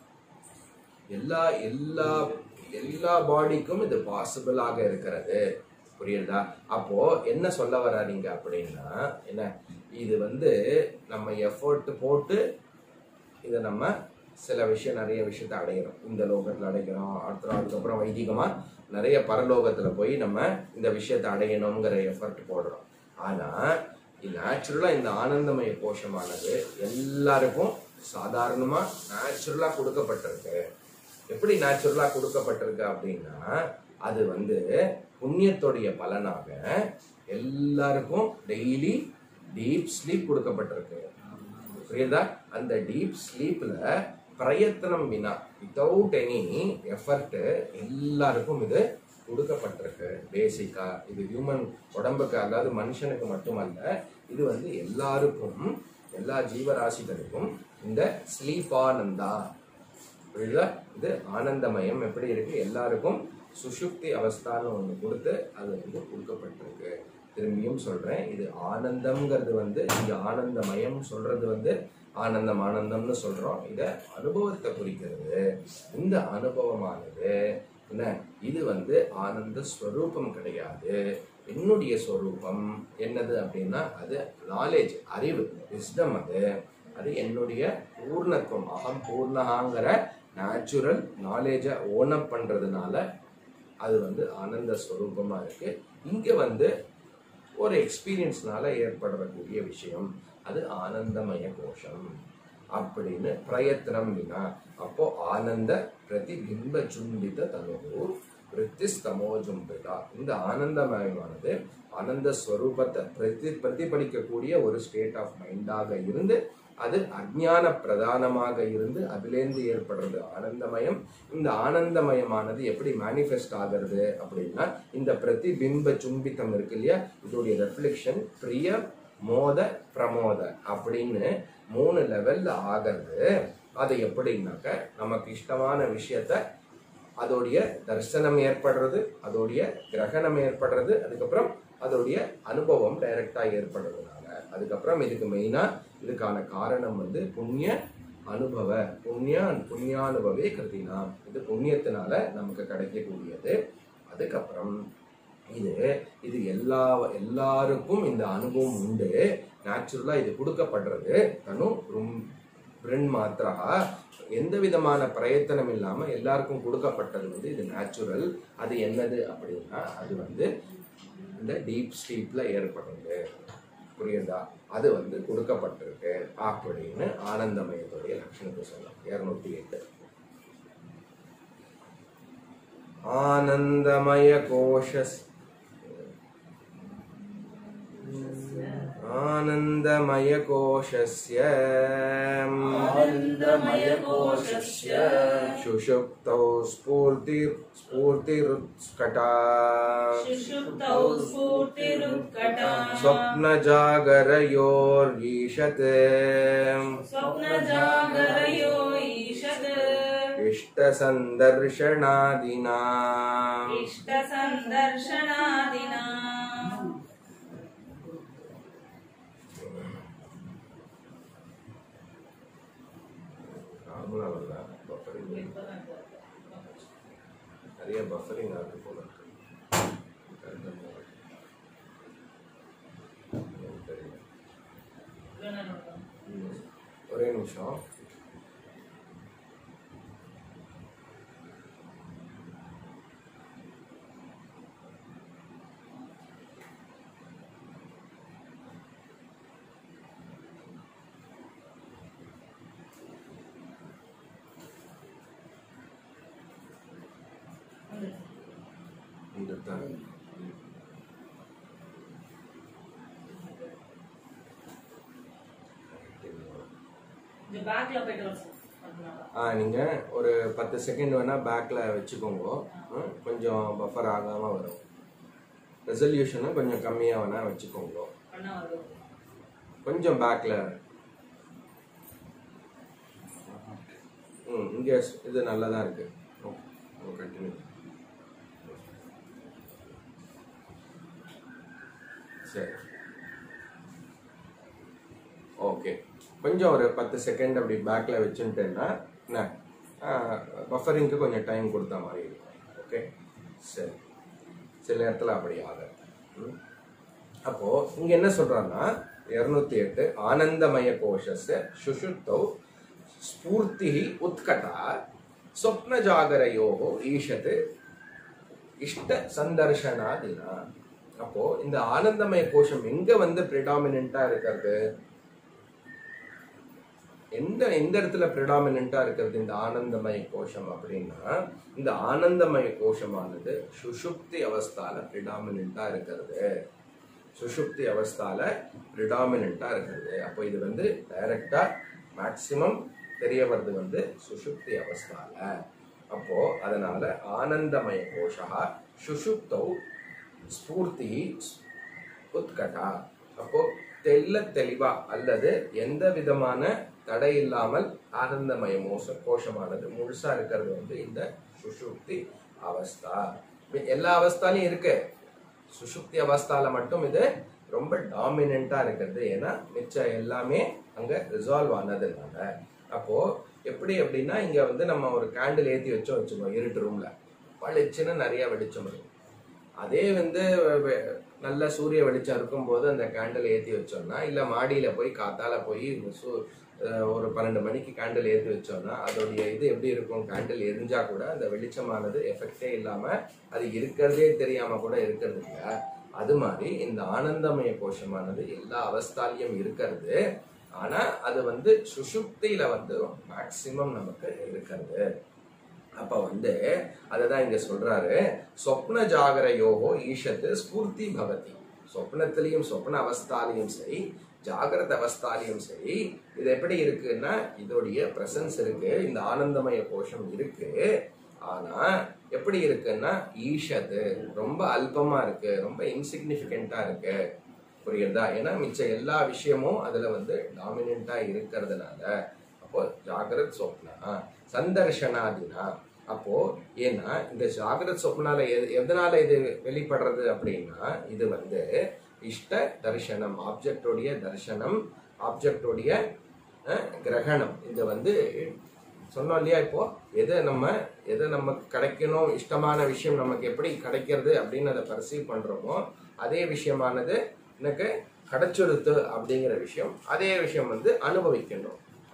எல்லா எல்லா எல்லா பாடிக்கும் இது பாசிபிளாக இருக்கிறது. புரியுதா? அப்போ என்ன சொல்ல வராதீங்க அப்படின்னா என்ன, இது வந்து நம்ம எஃபர்ட் போட்டு இதை நம்ம சில விஷயம் நிறைய விஷயத்த அடையிறோம். இந்த லோகத்துல அடைக்கிறோம், அடுத்த அதுக்கப்புறம் வைதிகமா நிறைய பரலோகத்துல போய் நம்ம இந்த விஷயத்த அடையணுங்கிற எஃபர்ட் போடுறோம். ஆனா நேச்சுரலா இந்த ஆனந்தமய கோஷமானது எல்லாருக்கும் சாதாரணமா நேச்சுரலா கொடுக்கப்பட்டிருக்கு. எப்படி நேச்சுரலா கொடுக்கப்பட்டிருக்கு அப்படின்னா அது வந்து புண்ணியத்துடைய பலனாக எல்லாருக்கும் டெய்லி டீப் ஸ்லீப் கொடுக்கப்பட்டிருக்கு. புரியுதா? அந்த டீப் ஸ்லீப்ல பிரயத்தனம் வினா, வித்தவுட் எனி எஃபர்ட் எல்லாருக்கும் இது கொடுக்கப்பட்டிருக்கு. பேசிக்கா இது ஹியூமன் உடம்புக்கு, அதாவது மனுஷனுக்கு மட்டுமல்ல, இது வந்து எல்லாருக்கும், எல்லா ஜீவராசிகளுக்கும் இந்த ஸ்லீப் ஆனந்தா. புரியுதா? இது ஆனந்தமயம் எப்படி இருக்கு, எல்லாருக்கும் சுஷுப்தி அவஸ்தான்னு ஒண்ணு கொடுத்து அது வந்து கொடுக்கப்பட்டிருக்கு. திரும்பியும் சொல்றேன், இது ஆனந்தம்ங்கிறது வந்து இங்க ஆனந்தமயம் சொல்றது வந்து ஆனந்தம் ஆனந்தம்னு சொல்றோம். இத அனுபவத்தை குறிக்கிறது. இந்த அனுபவமானது என்ன, இது வந்து ஆனந்த ஸ்வரூபம் கிடையாது. என்னுடைய ஸ்வரூபம் என்னது அப்படின்னா அது நாலேஜ், அறிவு, விஸ்டம். அது அது என்னுடைய பூர்ணத்துவம், அகம் பூர்ணகாங்கிற நேச்சுரல் நாலேஜை ஓனப் பண்றதுனால அது வந்து ஆனந்த ஸ்வரூபமா இருக்கு. இங்க வந்து ஒரு எக்ஸ்பீரியன்ஸ்னால ஏற்படக்கூடிய விஷயம் அது ஆனந்தமய கோஷம் அப்படின்னு பிரயத்தனம் வினா. அப்போ ஆனந்த பிரதிபிம்ப சும்பித தனுகு விருத்திஸ்தமோஜும்பிதா. இந்த ஆனந்தமயமானது ஆனந்த ஸ்வரூபத்தை பிரதி பிரதிபலிக்கக்கூடிய ஒரு ஸ்டேட் ஆஃப் மைண்டாக இருந்து அது அஜ்ஞான பிரதானமாக இருந்து அதிலேருந்து ஏற்படுறது ஆனந்தமயம். இந்த ஆனந்தமயமானது எப்படி மேனிஃபெஸ்ட் ஆகிறது அப்படின்னா இந்த பிரதிபிம்ப சும்பித்தம் இருக்கு இல்லையா, இதோடைய ரெஃப்ளெக்ஷன் பிரிய மோத பிரமோத அப்படின்னு மூணு லெவல்ல ஆகிறது. அது எப்படின்னாக்க நமக்கு இஷ்டமான விஷயத்த அதோடைய தரிசனம் ஏற்படுறது, அதோடைய கிரகணம் ஏற்படுறது, அதுக்கப்புறம் அதோடைய அனுபவம் டைரக்டா ஏற்படுறதுனால, அதுக்கப்புறம் இதுக்கு மெயினா இதுக்கான காரணம் வந்து புண்ணிய அனுபவ புண்ணிய புண்ணியானுபவே கிருத்தினா. இது புண்ணியத்தினால நமக்கு கிடைக்கக்கூடியது. அதுக்கப்புறம் இது இது எல்லா எல்லாருக்கும் இந்த அனுபவம் உண்டு. நேச்சுரலா இது கொடுக்கப்படுறது. தனு பிரின் மாத்திரா எந்த விதமான பிரயத்தனம் இல்லாம எல்லாருக்கும் கொடுக்கப்பட்டது வந்து இது நேச்சுரல். அது என்னது அப்படின்னா அது வந்து இந்த டீப் ஸ்லீப்ல ஏற்படுது. புரியுதா? அது வந்து கொடுக்கப்பட்டிருக்கு அப்படின்னு ஆனந்தமயத்துடைய லட்சணத்தை சொல்லலாம். இருநூத்தி எட்டு ஆனந்தமய கோஷஸ் ஆனந்தமய கோஷஸ்ய ஆனந்தமய கோஷஸ்ய சுஷுப்தௌ ஸ்பூர்த்தி ஸ்பூர்த்திருத்கடா சுஷுப்தௌ ஸ்ஃபூர்த்திருத்கடா ஸ்வப்னஜாகரயோர் ஈஷத் ஸ்வப்னஜாகரயோ ஈஷத் இஷ்டசந்தர்ஷனாதினா இஷ்டசந்தர்ஷனாதினா நிறைய பஃபரிங் ஆகுது போல ஒரே நிமிஷம். நீங்க ஒரு பத்து செகண்ட் வேணா பேக்ல வச்சுக்கோங்க. கொஞ்சம் பஃபர் ஆகாம வரும். ரெசல்யூஷனும் கொஞ்சம் கம்மியா வேணா வச்சுக்கோங்க. கொஞ்சம் பேக்ல ம் இங்க இது நல்லதா இருக்கு. கண்டினியூ. சரி ஓகே. கொஞ்சம் ஒரு பத்து செகண்ட் அப்படி பேக்கில் வச்சுட்டேன்னா என்ன பஃபரிங்க்கு கொஞ்சம் டைம் கொடுத்த மாதிரி இருக்கும். ஓகே சரி. சில நேரத்தில் அப்படி ஆகாது. அப்போது இங்கே என்ன சொல்கிறான்னா இருநூத்தி எட்டு ஆனந்தமய கோஷஸ் சுஷுப்தௌ ஸ்பூர்த்தி உத்கடா ஸ்வப்ன ஜாகரயோ ஈஷத் இஷ்ட சந்தர்ஷனாதினா. அப்போ இந்த ஆனந்தமய கோஷம் எங்க வந்து பிரிடாமினா இருக்கிறது? எந்த எந்த இடத்துல பிரிடாமினா இருக்கிறது இந்த ஆனந்தமய கோஷம் அப்படின்னா இந்த ஆனந்தமய கோஷமானது சுஷுப்தி அவஸ்தால பிரிடாமினா இருக்கிறது. சுஷுப்தி அவஸ்தால பிரிடாமினா இருக்கிறது. அப்போ இது வந்து டைரக்டா மேக்சிமம் தெரிய வருது வந்து சுஷுப்தி அவஸ்தால. அப்போ அதனால ஆனந்தமய கோஷா சுஷுப்தௌ ஸ்பூர்த்தி உத்கடா. அப்போ தெல்ல தெளிவா அல்லது எந்த விதமான தடை இல்லாமல் ஆனந்தமய மோச கோஷமானது முழுசா இருக்கிறது வந்து இந்த சுஷுப்தி அவஸ்தா. எல்லா அவஸ்தாலையும் இருக்கு. சுஷுப்தி அவஸ்தால மட்டும் இது ரொம்ப டாமினண்டா இருக்கிறது. ஏன்னா மிச்சம் எல்லாமே அங்க ரிசால்வ் ஆனதுனால. அப்போ எப்படி அப்படின்னா இங்க வந்து நம்ம ஒரு கேண்டில் ஏற்றி வச்சோம் வச்சுக்கோம் இருட்டு ரூம்ல பளிச்சுன்னு நிறைய வெளிச்சம் இருக்கும். அதே வந்து நல்ல சூரிய வெளிச்சம் இருக்கும்போது அந்த கேண்டில் ஏற்றி வச்சோம்னா இல்லை மாடியில் போய் காத்தால போய் ஒரு பன்னெண்டு மணிக்கு கேண்டில் ஏற்றி வச்சோம்னா அதோடைய இது எப்படி இருக்கும்? கேண்டில் எரிஞ்சா கூட அந்த வெளிச்சமானது எஃபெக்டே இல்லாமல் அது இருக்கிறதே தெரியாமல் கூட இருக்கிறது இல்லை. அது மாதிரி இந்த ஆனந்தமய கோஷமானது எல்லா அவஸ்தாலையும் இருக்கிறது. ஆனால் அது வந்து சுஷுப்தியில வந்து மேக்சிமம் நமக்கு இருக்கிறது. அப்ப வந்து அததான் இங்க சொல்றாரு சொப்ன ஜாகரயோகோ ஈஷத்து ஸ்பூர்த்தி பவதி. சொப்னத்திலையும் சொப்ன அவஸ்தாலையும் சரி ஜாகிரத அவஸ்தாலையும் சரி இது எப்படி இருக்குன்னா இதோடைய பிரசன்ஸ் இருக்கு. இந்த ஆனந்தமய கோஷம் இருக்கு. ஆனா எப்படி இருக்குன்னா ஈஷத்து ரொம்ப அல்பமா இருக்கு, ரொம்ப இன்சிக்னிபிகண்டா இருக்கு. புரியுதா? ஏன்னா மிச்ச எல்லா விஷயமும் அதுல வந்து டாமினண்டா இருக்கிறதுனால. அப்போ ஜாகிரத் சொப்னா சந்தர்ஷனாதினா. அப்போ ஏன்னா இந்த ஜாகிரத் சொப்னால எதனால இது வெளிப்படுறது அப்படின்னா இது வந்து இஷ்ட தரிசனம், ஆப்ஜெக்டோடைய தரிசனம், ஆப்ஜெக்டோடைய கிரகணம். இது வந்து சொன்னோம் இல்லையா? இப்போ எதை நம்ம எதை நமக்கு கிடைக்கணும், இஷ்டமான விஷயம் நமக்கு எப்படி கிடைக்கிறது அப்படின்னு அதை பர்சீவ் பண்றோமோ அதே விஷயமானது எனக்கு கிடைச்சிருத்து அப்படிங்கிற விஷயம், அதே விஷயம் வந்து அனுபவிக்கணும்.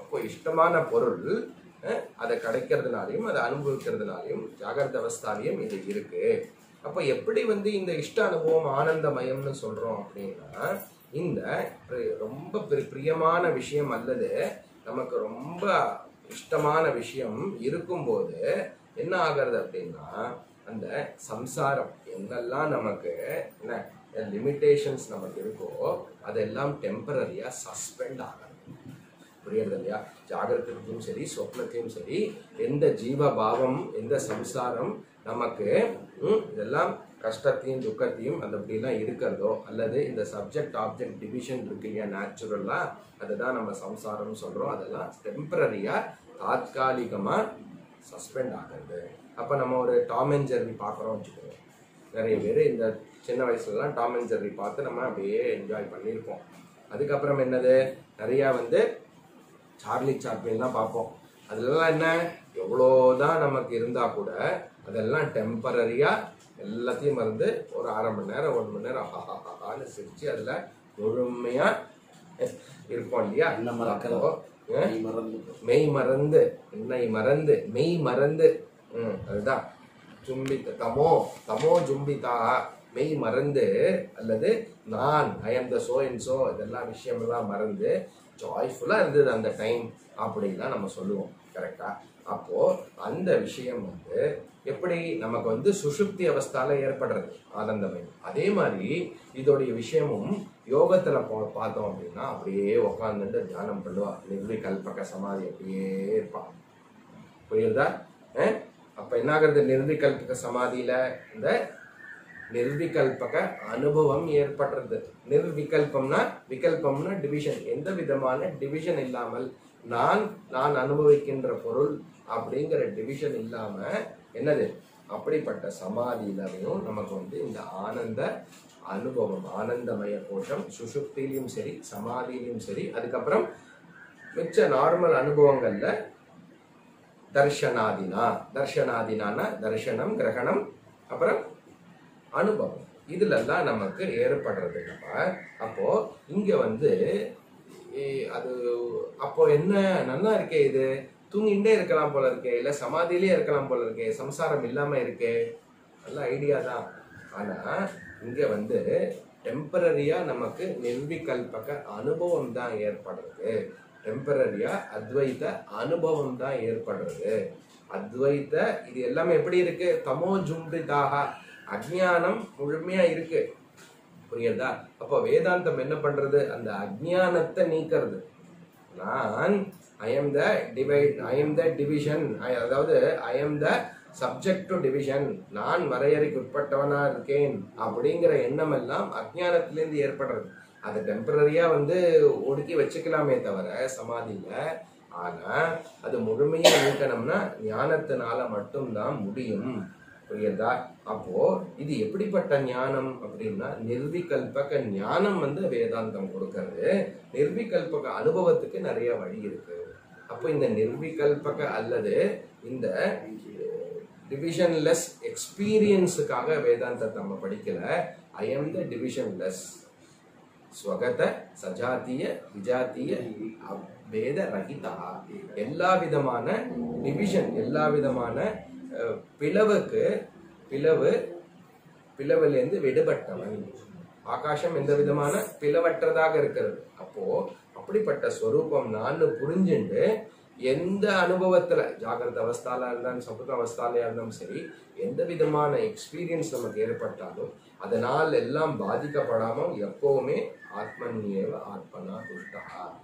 அப்போ இஷ்டமான பொருள் அதை கிடைக்கிறதுனாலையும் அதை அனுபவிக்கிறதுனாலையும் ஜாகிரத அவஸ்தாலையும் இது இருக்கு. அப்ப எப்படி வந்து இந்த இஷ்ட அனுபவம் ஆனந்தமயம்னு சொல்றோம் அப்படின்னா, இந்த ரொம்ப பிரியமான விஷயம் அல்லது நமக்கு ரொம்ப இஷ்டமான விஷயம் இருக்கும்போது என்ன ஆகிறது அப்படின்னா, அந்த சம்சாரம் எங்கெல்லாம் நமக்கு என்ன லிமிட்டேஷன்ஸ் நமக்கு இருக்கோ அதெல்லாம் டெம்பரரியா சஸ்பெண்ட் ஆகும். புரியுறது இல்லையா? ஜாகிரத்திலும் சரி சொப்னத்திலும் சரி எந்த ஜீவபாவம் எந்த சம்சாரம் நமக்கு இதெல்லாம் கஷ்டத்தையும் துக்கத்தையும் அந்த அப்படிலாம் இருக்கிறதோ, அல்லது இந்த சப்ஜெக்ட் ஆப்ஜெக்ட் டிவிஷன் இருக்கு இல்லையா நேச்சுரலா, அதுதான் நம்ம சம்சாரம் சொல்றோம். அதெல்லாம் டெம்பரரியா தாத்காலிகமா சஸ்பெண்ட் ஆகுது. அப்ப நம்ம ஒரு டாம் அண்ட் ஜெர்ரி பார்க்குறோம் வச்சுக்கோங்க. நிறைய பேர் இந்த சின்ன வயசுலலாம் டாம் அண்ட் ஜெர்ரி பார்த்து நம்ம அப்படியே என்ஜாய் பண்ணியிருப்போம். அதுக்கப்புறம் என்னது, நிறைய வந்து சார்லி சாப்ளின்லாம் பார்ப்போம். அதுலலாம் என்ன, எவ்வளோதான் நமக்கு இருந்தா கூட அதெல்லாம் டெம்பரரியா எல்லாத்தையும் மறந்து ஒரு அரை மணி நேரம் ஒரு மணி நேரம் ஹாஹான்னு சிரிச்சு அதுல முழுமையா இருப்போம் இல்லையா? மெய் மறந்து என்னை மறந்து மெய் மறந்து உம் அதுதான் ஜும்பித்த தமோ தமோ ஜும்பிதா மெய் மறந்து, அல்லது நான் I am the so and so இதெல்லாம் விஷயமெல்லாம் மறந்து ஜாய்ஃபுல்லா இருந்தது அந்த டைம் அப்படின்லாம் நம்ம சொல்லுவோம். கரெக்டா? அப்போ அந்த விஷயம் வந்து எப்படி நமக்கு வந்து சுஷுப்தி அவஸ்தால ஏற்படுறது ஆனந்தமயம், அதே மாதிரி இதோடைய விஷயமும் யோகத்துல பார்த்தோம் அப்படின்னா அப்படியே உட்காந்துட்டு தியானம் பண்ணுவா, நிர்விகல்பக சமாதி அப்படியே இருப்பான். புரியுதா? அப்ப என்ன ஆகுறது, நிர்விகல்பக சமாதியில இந்த நிர்விகல்பக அனுபவம் ஏற்படுறது. நிர்விகல்பம்னா விகல்பம்னா டிவிஷன், எந்த விதமான டிவிஷன் இல்லாமல் நான் நான் அனுபவிக்கின்ற பொருள் அப்படிங்கிற டிவிஷன் இல்லாம என்னது அப்படிப்பட்ட சமாதியிலையும் நமக்கு வந்து இந்த ஆனந்த அனுபவம் ஆனந்தமய கோஷம் சுஷுப்தியிலும் சரி சமாதியிலும் சரி, அதுக்கப்புறம் மிச்ச நார்மல் அனுபவங்கள்ல தர்ஷனாதினா தர்ஷனாதினான தர்ஷனம் கிரகணம் அப்புறம் அனுபவம் இதுலெல்லாம் நமக்கு ஏற்படுறது இல்லப்ப. அப்போ இங்க வந்து அது அப்போ என்ன நல்லா இருக்கே, இது தூங்கிட்டே இருக்கலாம் போல இருக்கே, இல்ல சமாதியிலே இருக்கலாம் போல இருக்கே, சம்சாரம் இல்லாம இருக்கே, நல்ல ஐடியா தான். ஆனா இங்க வந்து டெம்பரரியா நமக்கு நிர்விகல்பக அனுபவம் தான் ஏற்படுறது. டெம்பரரியா அத்வைத அனுபவம் தான் ஏற்படுறது. அத்வைத இது எல்லாமே எப்படி இருக்கு, தமோ ஜும்பிதாக அஜ்ஞானம் முழுமையா இருக்கு. புரியுதா? அப்போ வேதாந்தம் என்ன பண்றது, அந்த அஜ்ஞானத்தை நீக்கிறது. நான் I am the divide I am the division, அதாவது I am the subject to division, நான் வரையறைக்கு உட்பட்டவனா இருக்கேன் அப்படிங்கிற எண்ணம் எல்லாம் அஜ்ஞானத்திலேருந்து ஏற்படுறது. அதை டெம்பரரியா வந்து ஒடுக்கி வச்சுக்கலாமே தவிர சமாதியில, ஆனா அது முழுமையா நீக்கணும்னா ஞானத்தினால மட்டும்தான் முடியும். புரியுதா? அப்போ இது எப்படிப்பட்ட ஞானம் அப்படின்னா நிர்விகல்பக ஞானம் வந்து வேதாந்தம் கொடுக்கறது. நிர்விகல்பக அனுபவத்துக்கு நிறைய வழி இருக்கு. அப்போ இந்த நிர்விகல்பக அல்லது இந்த டிவிஷன்லெஸ் எக்ஸ்பீரியன்ஸுக்காக வேதாந்தத்தை நம்ம படிக்கல. ஐ எம் த டிவிஷன்லெஸ் ஸ்வகத சஜாத்திய விஜாத்திய வேத ரகிதா, எல்லா விதமான டிவிஷன் எல்லா விதமான பிளவுக்கு பிளவு பிளவிலிருந்து விடுபட்டவன். ஆகாசம் எந்த விதமான பிளவற்றதாக இருக்கிறது. அப்போ அப்படிப்பட்ட ஸ்வரூபம் நான் புரிஞ்சுண்டு எந்த அனுபவத்துல ஜாகிரத அவஸ்தால இருந்தாலும் சபுத அவஸ்தாலையா இருந்தாலும் சரி, எந்த விதமான எக்ஸ்பீரியன்ஸ் நமக்கு ஏற்பட்டாலும் அதனால் எல்லாம் பாதிக்கப்படாமல் எப்பவுமே ஆத்மன்யேவ ஆத்மனா துஷ்டா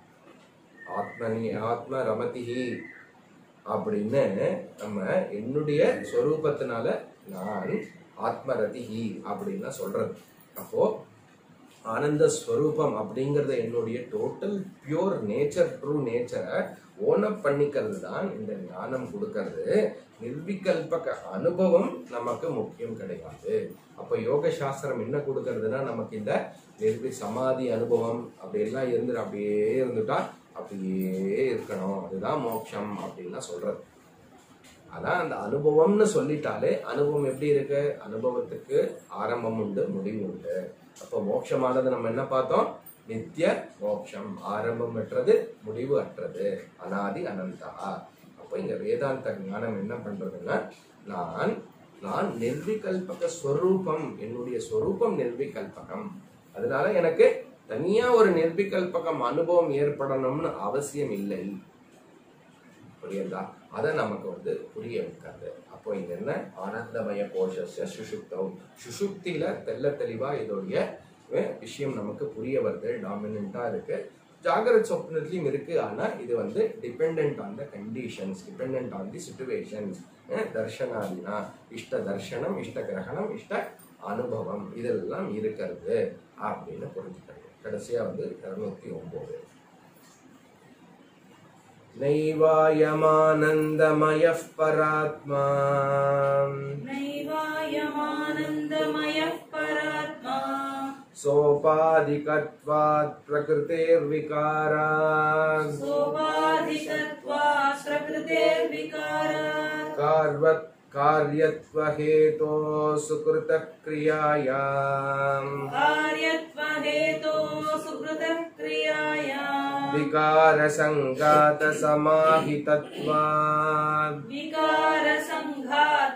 ஆத்மனி ஆத்ம ரமதிஹி அப்படின்னு நம்ம என்னுடைய ஸ்வரூபத்தினால நான் ஆத்மரதிஹி அப்படின்னு சொல்றது. அப்போ ஆனந்த ஸ்வரூபம் அப்படிங்கறத என்னுடைய டோட்டல் பியூர் நேச்சர் ட்ரூ நேச்சரை ஓனப் பண்ணிக்கிறது தான் இந்த ஞானம் கொடுக்கறது. நிர்விகல்பக அனுபவம் நமக்கு முக்கியம் கிடையாது. அப்ப யோக சாஸ்திரம் என்ன கொடுக்கறதுன்னா நமக்கு இந்த நிர்வி சமாதி அனுபவம் அப்படி எல்லாம் இருந்து அப்படியே இருந்துட்டா அப்படியே இருக்கணும், அதுதான் மோட்சம் அப்படின்லாம் சொல்றது. ஆனா அந்த அனுபவம்னு சொல்லிட்டாலே அனுபவம் எப்படி இருக்கு, அனுபவத்துக்கு ஆரம்பம் உண்டு முடிவு உண்டு. அப்போ மோட்சமானது நம்ம என்ன பார்த்தோம், நித்திய மோட்சம், ஆரம்பமற்றது முடிவு அற்றது, அனாதி அனந்தா. அப்போ இங்க வேதாந்த ஞானம் என்ன பண்றதுன்னா, நான் நான் நிர்விகல்பக ஸ்வரூபம், என்னுடைய ஸ்வரூபம் நிர்விகல்பகம். அதனால எனக்கு தனியா ஒரு நிர்விகல்பகம் அனுபவம் ஏற்படணும்னு அவசியம் இல்லை. புரியுதா? அதை நமக்கு வந்து புரிய வைக்காது. அப்போ இங்க என்ன, ஆனந்தமய கோஷஸ்ய சுஷுப்தம், சுஷுப்தியில தெல்ல தெளிவா இதோடைய விஷயம் நமக்கு புரிய வருது, டாமினண்டா இருக்கு. ஜாகிரத் சொப்னத்திலையும் இருக்கு. ஆனா இது வந்து depend on the conditions, depend on the situations. தர்ஷனாதினா இஷ்ட தர்ஷனம், இஷ்ட கிரகணம், இஷ்ட அனுபவம் இதெல்லாம் இருக்கிறது அப்படின்னு புரிஞ்சுக்கணும். கடைசியா வந்து இருநூத்தி ஒன்பது நைவாயமானந்தமயః பராத்மா, நைவாயமானந்தமயः பராத்மா, சோபாதிகத்வாத் பிரகிருதேர்விகாராத், சோபாதிகத்வாத் பிரகிருதேர்விகாராத், கார்வத் காரியத்வஹேதோ சுக்ருத கிரியாயாம், காரியத்வஹேதோ சுக்ருத கிரியாயாம், விகார சங்காத சமாஹிதத்வாத், விகார சங்காத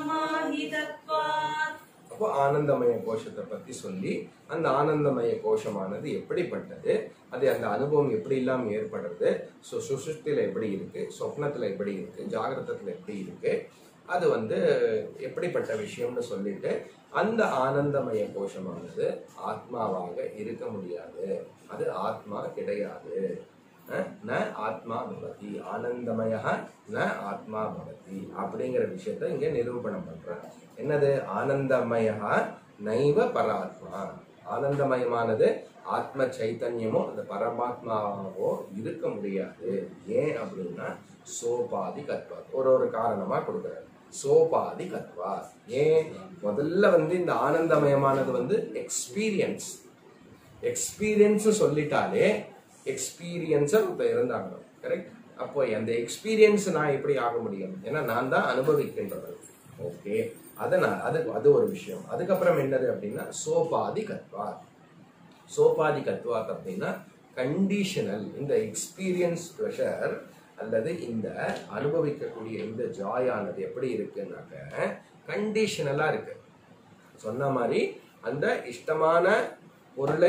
சமாஹிதத்வாத். அப்போ ஆனந்தமய கோஷத்தை பத்தி சொல்லி, அந்த ஆனந்தமய கோஷமானது எப்படிப்பட்டது, அது அந்த அனுபவம் எப்படி இல்லாம ஏற்படுறது, ஸோ சுசுஷ்டில எப்படி இருக்கு, சொப்னத்துல எப்படி இருக்கு, ஜாகிரதத்துல எப்படி இருக்கு, அது வந்து எப்படிப்பட்ட விஷயம்னு சொல்லிட்டு, அந்த ஆனந்தமய கோஷமானது ஆத்மாவாக இருக்க முடியாது, அது ஆத்மா கிடையாது. ந ஆத்மா பவதி, ஆனந்தமய ந ஆத்மா பவதி அப்படிங்கிற விஷயத்த இங்க நிரூபணம் பண்ற. என்னது? ஆனந்தமய நைவ பராத்மா, ஆனந்தமயமானது ஆத்ம சைத்தன்யமோ அந்த பரமாத்மாவோ இருக்க முடியாது. ஏன் அப்படின்னா சோபாதி கத்வா, ஒரு ஒரு காரணமா கொடுக்குறாரு. சோபாதி கத்வா, ஏன்? முதல்ல வந்து இந்த ஆனந்தமயமானது வந்து எக்ஸ்பீரியன்ஸ், எக்ஸ்பீரியன்ஸ் சொல்லிட்டாலே எக்ஸ்பீரியன்ஸர் இப்ப இருந்தாங்க, கரெக்ட்? அப்போ அந்த எக்ஸ்பீரியன்ஸ் நான் எப்படி ஆக முடியும்? ஏன்னா நான் தான் அனுபவிக்கின்றவர். ஓகே, அதனால் அது அது ஒரு விஷயம். அதுக்கப்புறம் என்னது அப்படின்னா சோபாதி கத்வா. சோபாதி கத்வாத் அப்படின்னா கண்டிஷனல். இந்த எக்ஸ்பீரியன்ஸ் ப்ரெஷர் அல்லது இந்த அனுபவிக்கக்கூடிய இந்த ஜாயானது எப்படி இருக்குன்னாக்க கண்டிஷனலா இருக்கு. சொன்ன மாதிரி அந்த இஷ்டமான பொருளை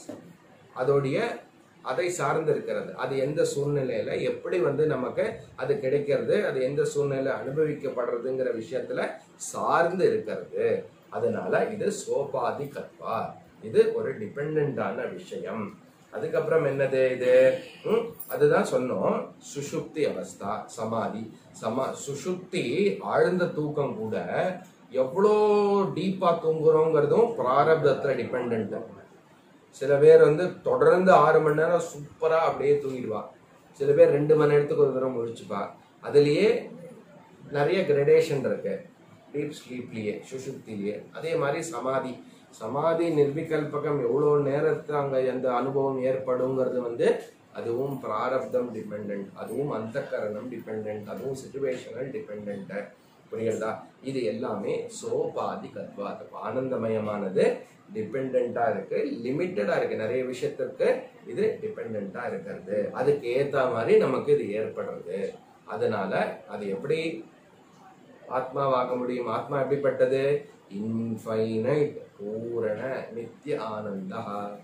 அதோடைய அதை சார்ந்து இருக்கிறது, அது எந்த சூழ்நிலையில எப்படி வந்து நமக்கு அது கிடைக்கிறது, அது எந்த சூழ்நிலை அனுபவிக்கப்படுறதுங்கிற விஷயத்துல சார்ந்து இருக்கிறது. அதனால இது சோபாதி கத்வா, இது ஒரு டிபெண்டான விஷயம். அதுக்கப்புறம் என்னது இது? ம் அதுதான் சொன்னோம், சுஷுப்தி அவஸ்தா, சமாதி. சமா சுஷுப்தி ஆழ்ந்த தூக்கம் கூட எவ்வளோ டீப்பா தூங்குறோங்கிறதும் பிராரப்தத்துல டிபெண்ட். சில பேர் வந்து தொடர்ந்து ஆறு மணி நேரம் சூப்பரா அப்படியே தூங்கிடுவா, சில பேர் ரெண்டு மணி நேரத்துக்கு ஒரு தடவை முழிச்சுப்பா. அதுலயே நிறைய கிரடேஷன் இருக்கு டீப் ஸ்லீப்லயே, சுஷுப்திலேயே. அதே மாதிரி சமாதி, சமாதி நிர்விகல்பகம் எவ்வளோ நேரத்தை அங்க எந்த அனுபவம் ஏற்படுங்கிறது வந்து அதுவும் பிராரப்தம் டிபெண்ட், அதுவும் அந்த கரணம் டிபெண்ட், அதுவும் சிச்சுவேஷனல் டிபெண்ட். புரியுறதா? இது எல்லாமே சோபாதி கத்வா. ஆனந்தமயமானது டிபெண்டா இருக்கு, லிமிட்டடா இருக்கு, நிறைய விஷயத்திற்கு இது டிபெண்டா இருக்கிறது. அதுக்கு ஏத்த மாதிரி நமக்கு இது ஏற்படுறது. அதனால அது எப்படி ஆத்மாவாக முடியும்? ஆத்மா எப்படிப்பட்டது? இன்ஃபைனைட், பூரண நித்திய ஆனந்தா,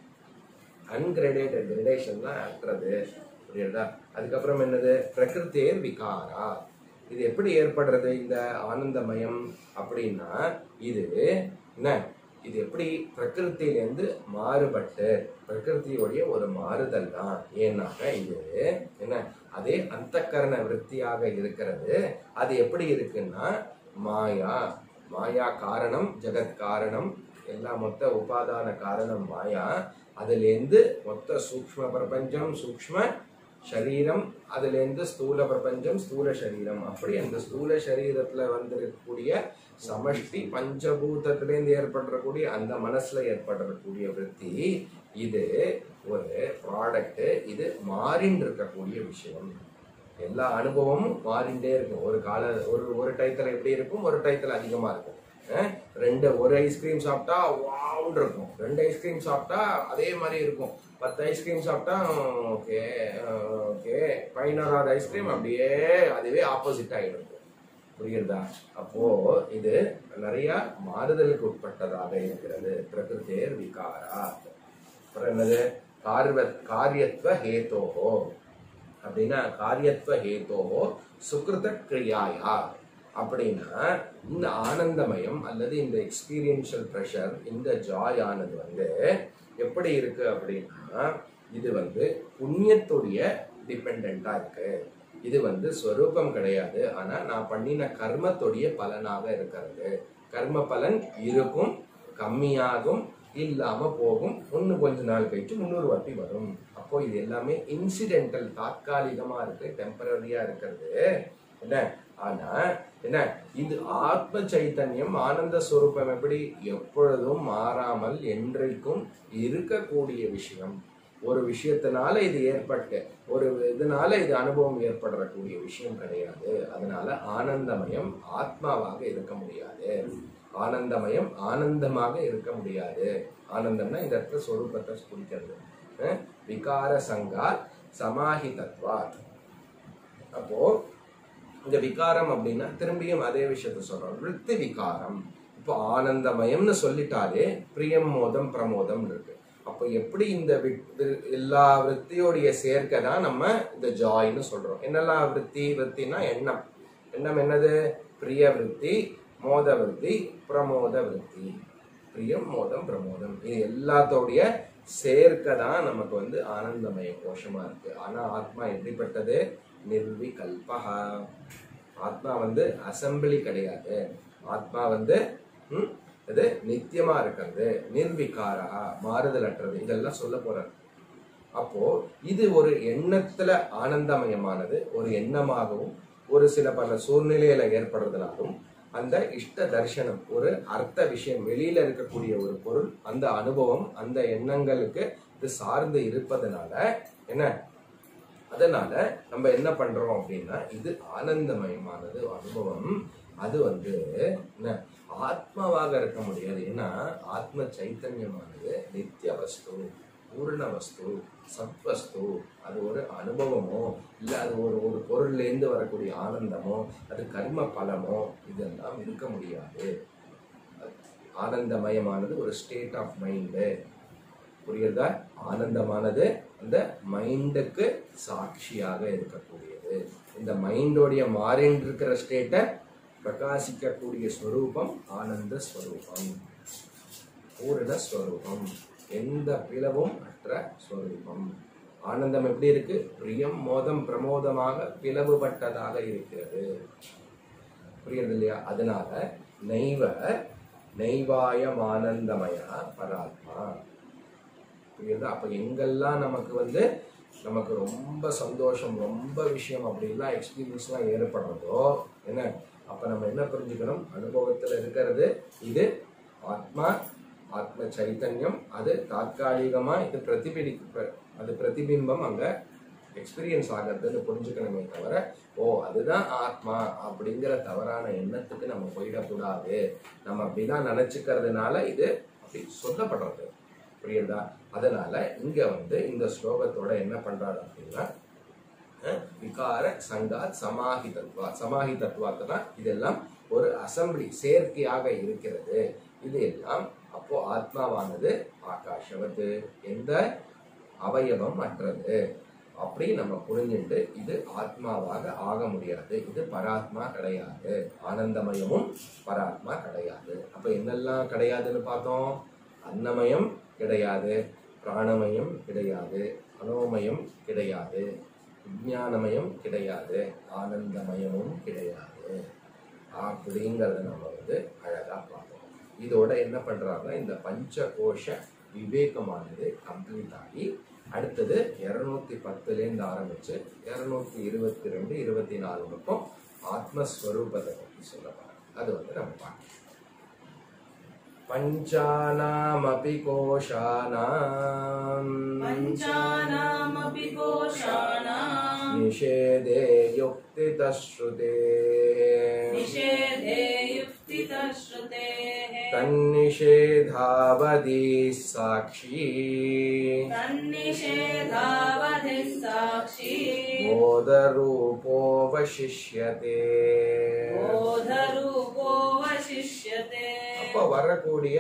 அன்கிரேடேட்டட், கிரடேஷன் தான் அற்றது. புரியுறதா? அதுக்கப்புறம் என்னது? பிரகிருத்தேர் விகாரா. இது எப்படி ஏற்படுறது இந்த ஆனந்தமயம் அப்படின்னா, இது என்ன, இது எப்படி பிரகிருத்திலேருந்து மாறுபட்டு, பிரகிருத்தியோடைய ஒரு மாறுதல் தான். ஏன்னாக்க இது என்ன, அதே அந்த கரண விருத்தியாக இருக்கிறது. அது எப்படி இருக்குன்னா மாயா, மாயா காரணம், ஜெகத் காரணம், எல்லா மொத்த உபாதான காரணம் மாயா. அதுலேருந்து மொத்த சூக்ஷ்ம பிரபஞ்சம், சூக்ஷ்ம சரீரம், அதுல இருந்து ஸ்தூல பிரபஞ்சம், ஸ்தூல சரீரம், அப்படி அந்த ஸ்தூல சரீரத்துல வந்திருக்கக்கூடிய சமஷ்டி பஞ்சபூதத்திலேருந்து ஏற்படக்கூடிய அந்த மனசுல ஏற்படக்கூடிய விருத்தி, இது ஒரு ப்ராடக்ட். இது மாறின்னு இருக்கக்கூடிய விஷயம். எல்லா அனுபவமும் மாறிண்டே இருக்கும். ஒரு கால ஒரு ஒரு டயத்துல எப்படி இருக்கும், ஒரு டயத்துல அதிகமா இருக்கும். ரெண்டு ஒரு ஐஸ்கிரீம் சாப்பிட்டா வாவுன்னு இருக்கும், ரெண்டு ஐஸ்கிரீம் சாப்பிட்டா அதே மாதிரி இருக்கும், பத்து ஐஸ்கிரீம் சாப்பிட்டா ஓகே ஓகே பதினோராவது ஐஸ்கிரீம் அப்படியே அதுவே ஆப்போசிட் ஆகிடும். புரியுதா? அப்போ இது நிறைய மாறுதலுக்கு உட்பட்டதாக இருக்கிறது. பிரகிருதேர் விகாரா. அப்புறம் என்னது? கார்வ காரியத்துவ ஹேதோஹோ அப்படின்னா காரியத்துவ ஹேதோஹோ சுக்ருத கிரியாயா அப்படின்னா இந்த ஆனந்தமயம் அல்லது இந்த எக்ஸ்பீரியன்ஷியல் ப்ரெஷர், இந்த ஜாய் ஆனது வந்து எப்படி இருக்கு அப்படின்னா இது வந்து புண்ணியத்துடைய டிபெண்டா இருக்கு. இது வந்து ஸ்வரூபம் கிடையாது, ஆனா நான் பண்ணின கர்மத்துடைய பலனாக இருக்கிறது. கர்ம பலன் இருக்கும், கம்மியாகும், இல்லாம போகும், ஒன்னு கொஞ்ச நாள் கழிச்சு முன்னூறு வாட்டி வரும். அப்போ இது எல்லாமே இன்சிடென்டல், தாற்காலிகமா இருக்கு, டெம்பரரியா இருக்கிறது என்ன. ஆனா என்ன, இது ஆத்ம சைத்தன்யம் ஆனந்த ஸ்வரூபம் எப்படி எப்பொழுதும் மாறாமல் என்றைக்கும் இருக்கக்கூடிய விஷயம். ஒரு விஷயத்தினால இது ஏற்பட்டு ஒரு இதனால இது அனுபவம் ஏற்படக்கூடிய விஷயம் கிடையாது. அதனால ஆனந்தமயம் ஆத்மாவாக இருக்க முடியாது, ஆனந்தமயம் ஆனந்தமாக இருக்க முடியாது. ஆனந்தம்னா இந்த இடத்துல ஸ்வரூபத்தை குறிக்கிறது. விகார சங்காத் சமாஹிதத்வாத். அப்போ இந்த விகாரம் அப்படின்னா திரும்பியும் அதே விஷயத்த சொல்றோம், விருத்தி விகாரம். இப்போ ஆனந்தமயம்னு சொல்லிட்டாலே பிரியம் மோதம் பிரமோதம் இருக்கு. அப்போ எப்படி இந்த எல்லா விற்த்தியோடைய சேர்க்கை தான் நம்ம இந்த ஜாய்னு சொல்றோம். என்னெல்லாம் விற்பி? விற்த்தினா எண்ணம். எண்ணம் என்னது? பிரிய விற்பி, மோத விற்பி, பிரமோத விற்பி. பிரியம் மோதம் பிரமோதம் இது எல்லாத்தோடைய சேர்க்கை தான் நமக்கு வந்து ஆனந்தமய கோஷமா இருக்கு. ஆனா ஆத்மா எப்படிப்பட்டது? நிர்விகல்பஹா. ஆத்மா வந்து அசம்பிளி கிடையாது. ஆத்மா வந்து ம் இது நித்தியமா இருக்கிறது, நிர்விகாரா, மாறுதல் அற்றது. இதெல்லாம் சொல்ல போறாரு. அப்போ இது ஒரு எண்ணத்துல ஆனந்தமயமானது ஒரு எண்ணமாகவும் ஒரு சில பல சூழ்நிலையில ஏற்படுறதுனாலும் அந்த இஷ்ட தர்சனம் ஒரு அர்த்த விஷயம், வெளியில இருக்கக்கூடிய ஒரு பொருள், அந்த அனுபவம் அந்த எண்ணங்களுக்கு இது சார்ந்து இருப்பதனால என்ன, அதனால நம்ம என்ன பண்றோம் அப்படின்னா இது ஆனந்தமயமானது அனுபவம். அது வந்து என்ன ஆத்மாவாக இருக்க முடியாது. ஏன்னா ஆத்ம சைத்தன்யமானது நித்திய வஸ்து, பூர்ண வஸ்து, சத்வஸ்து. அது ஒரு அனுபவமோ இல்லை அது ஒரு ஒரு பொருள்லேருந்து வரக்கூடிய ஆனந்தமோ அது கர்ம பலமோ இதெல்லாம் இருக்க முடியாது. ஆனந்தமயமானது ஒரு ஸ்டேட் ஆஃப் மைண்டு. புரியுதா? ஆனந்தமானது அந்த மைண்டுக்கு சாட்சியாக இருக்கக்கூடியது. இந்த மைண்டோடைய மாறின்னு இருக்கிற ஸ்டேட்டை பிரகாசிக்கக்கூடிய ஸ்வரூபம் ஆனந்த ஸ்வரூபம், பூரண ஸ்வரூபம், எந்த பிளவும் அற்ற ஸ்வரூபம். ஆனந்தம் எப்படி இருக்கு? பிரியம் மோதம் பிரமோதமாக பிளவுபட்டதாக இருக்கிறது. புரியுது இல்லையா? அதனால நைவ நைவாயம் ஆனந்தமயா பராத்மா. புரியுது? அப்ப எங்கெல்லாம் நமக்கு வந்து நமக்கு ரொம்ப சந்தோஷம், ரொம்ப விஷயம் அப்படிலாம் எக்ஸ்பீரியன்ஸ்லாம் ஏற்படுறதோ என்ன, அப்ப நம்ம என்ன புரிஞ்சுக்கணும்? அனுபவத்துல இருக்கிறது இது ஆத்மா, ஆத்ம சைத்தன்யம். அது தாற்காலிகமா இது பிரதிபிடி அது பிரதிபிம்பம் அங்க எக்ஸ்பீரியன்ஸ் ஆகிறதுன்னு புரிஞ்சுக்கணுமே தவிர ஓ அதுதான் ஆத்மா அப்படிங்கிற தவறான எண்ணத்துக்கு நம்ம போயிடக்கூடாது. நம்ம அப்படிதான் நினைச்சுக்கிறதுனால இது அப்படி சொல்லப்படுறது. புரியுதா? அதனால இங்க வந்து இந்த ஸ்லோகத்தோட என்ன பண்றாரு அப்படின்னா விகார சங்காத் சமாஹிதத்வா. சமாஹிதத்வாத்து தான் இதெல்லாம் ஒரு அசம்பிளி சேர்க்கையாக இருக்கிறது. இது எல்லாம் அப்போ ஆத்மாவானது ஆகாஷவத்து, எந்த அவயவம் அற்றது. அப்படி நம்ம புரிஞ்சுட்டு இது ஆத்மாவாக ஆக முடியாது. இது பராத்மா கிடையாது. ஆனந்தமயமும் பராத்மா கிடையாது. அப்ப என்னெல்லாம் கிடையாதுன்னு பார்த்தோம்? அன்னமயம் கிடையாது, பிராணமயம் கிடையாது, மனோமயம் கிடையாது, விஞ்ஞானமயம் கிடையாது, ஆனந்தமயமும் கிடையாது. அப்படிங்கிறத நம்ம வந்து அழகா பார்த்தோம். இதோட என்ன பண்றாங்கன்னா இந்த பஞ்சகோஷ விவேகமானது கம்ப்ளீட் ஆகி அடுத்தது இருநூத்தி பத்துலேருந்து ஆரம்பிச்சு இருநூத்தி இருபத்தி ரெண்டு இருபத்தி நாலு மட்டும் ஆத்மஸ்வரூபத்தை பற்றி சொல்லப்படுறாங்க. அது வந்து நம்ம பார்க்கலாம். பஞ்சானாமபி கோஷானாம் பஞ்சானாமபி கோஷானாம் நிஷேதே யுக்திதஸ்ருதே நிஷேதே யுக்திதஸ்ருதே श्रुतेः तन्निषेधावधि साक्षी तन्निषेधावधिः साक्षी बोधरूपोऽवशिष्यते बोधरूपोऽवशिष्यते அப்போ வரக்கூடிய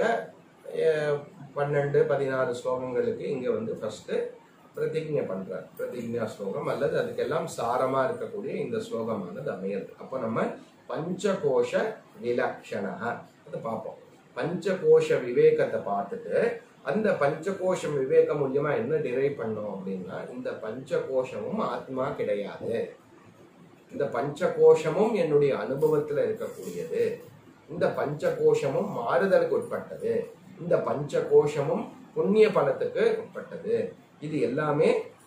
பன்னெண்டு பதினாறு ஸ்லோகங்களுக்கு இங்க வந்து ஃபர்ஸ்ட் பிரதிஜ்ஞை பண்றார். பிரதிஜ்ஞா ஸ்லோகம் அல்லது அதுக்கெல்லாம் சாரமா இருக்கக்கூடிய இந்த ஸ்லோகமானது அமையாது. அப்போ நம்ம பஞ்சகோஷ விலக்ஷணா அதை பார்ப்போம். பஞ்சகோஷ விவேகத்தை பார்த்துட்டு அந்த பஞ்சகோஷ விவேக மூலியமா என்ன டிரைவ் பண்ணோம் அப்படின்னா, இந்த பஞ்சகோஷமும் ஆத்மா கிடையாது, இந்த பஞ்சகோஷமும் என்னுடைய அனுபவத்துல இருக்கக்கூடியது, இந்த பஞ்சகோஷமும் மாறுதலுக்கு உட்பட்டது, இந்த பஞ்சகோஷமும் புண்ணிய பலத்துக்கு உட்பட்டது, இது எல்லாமே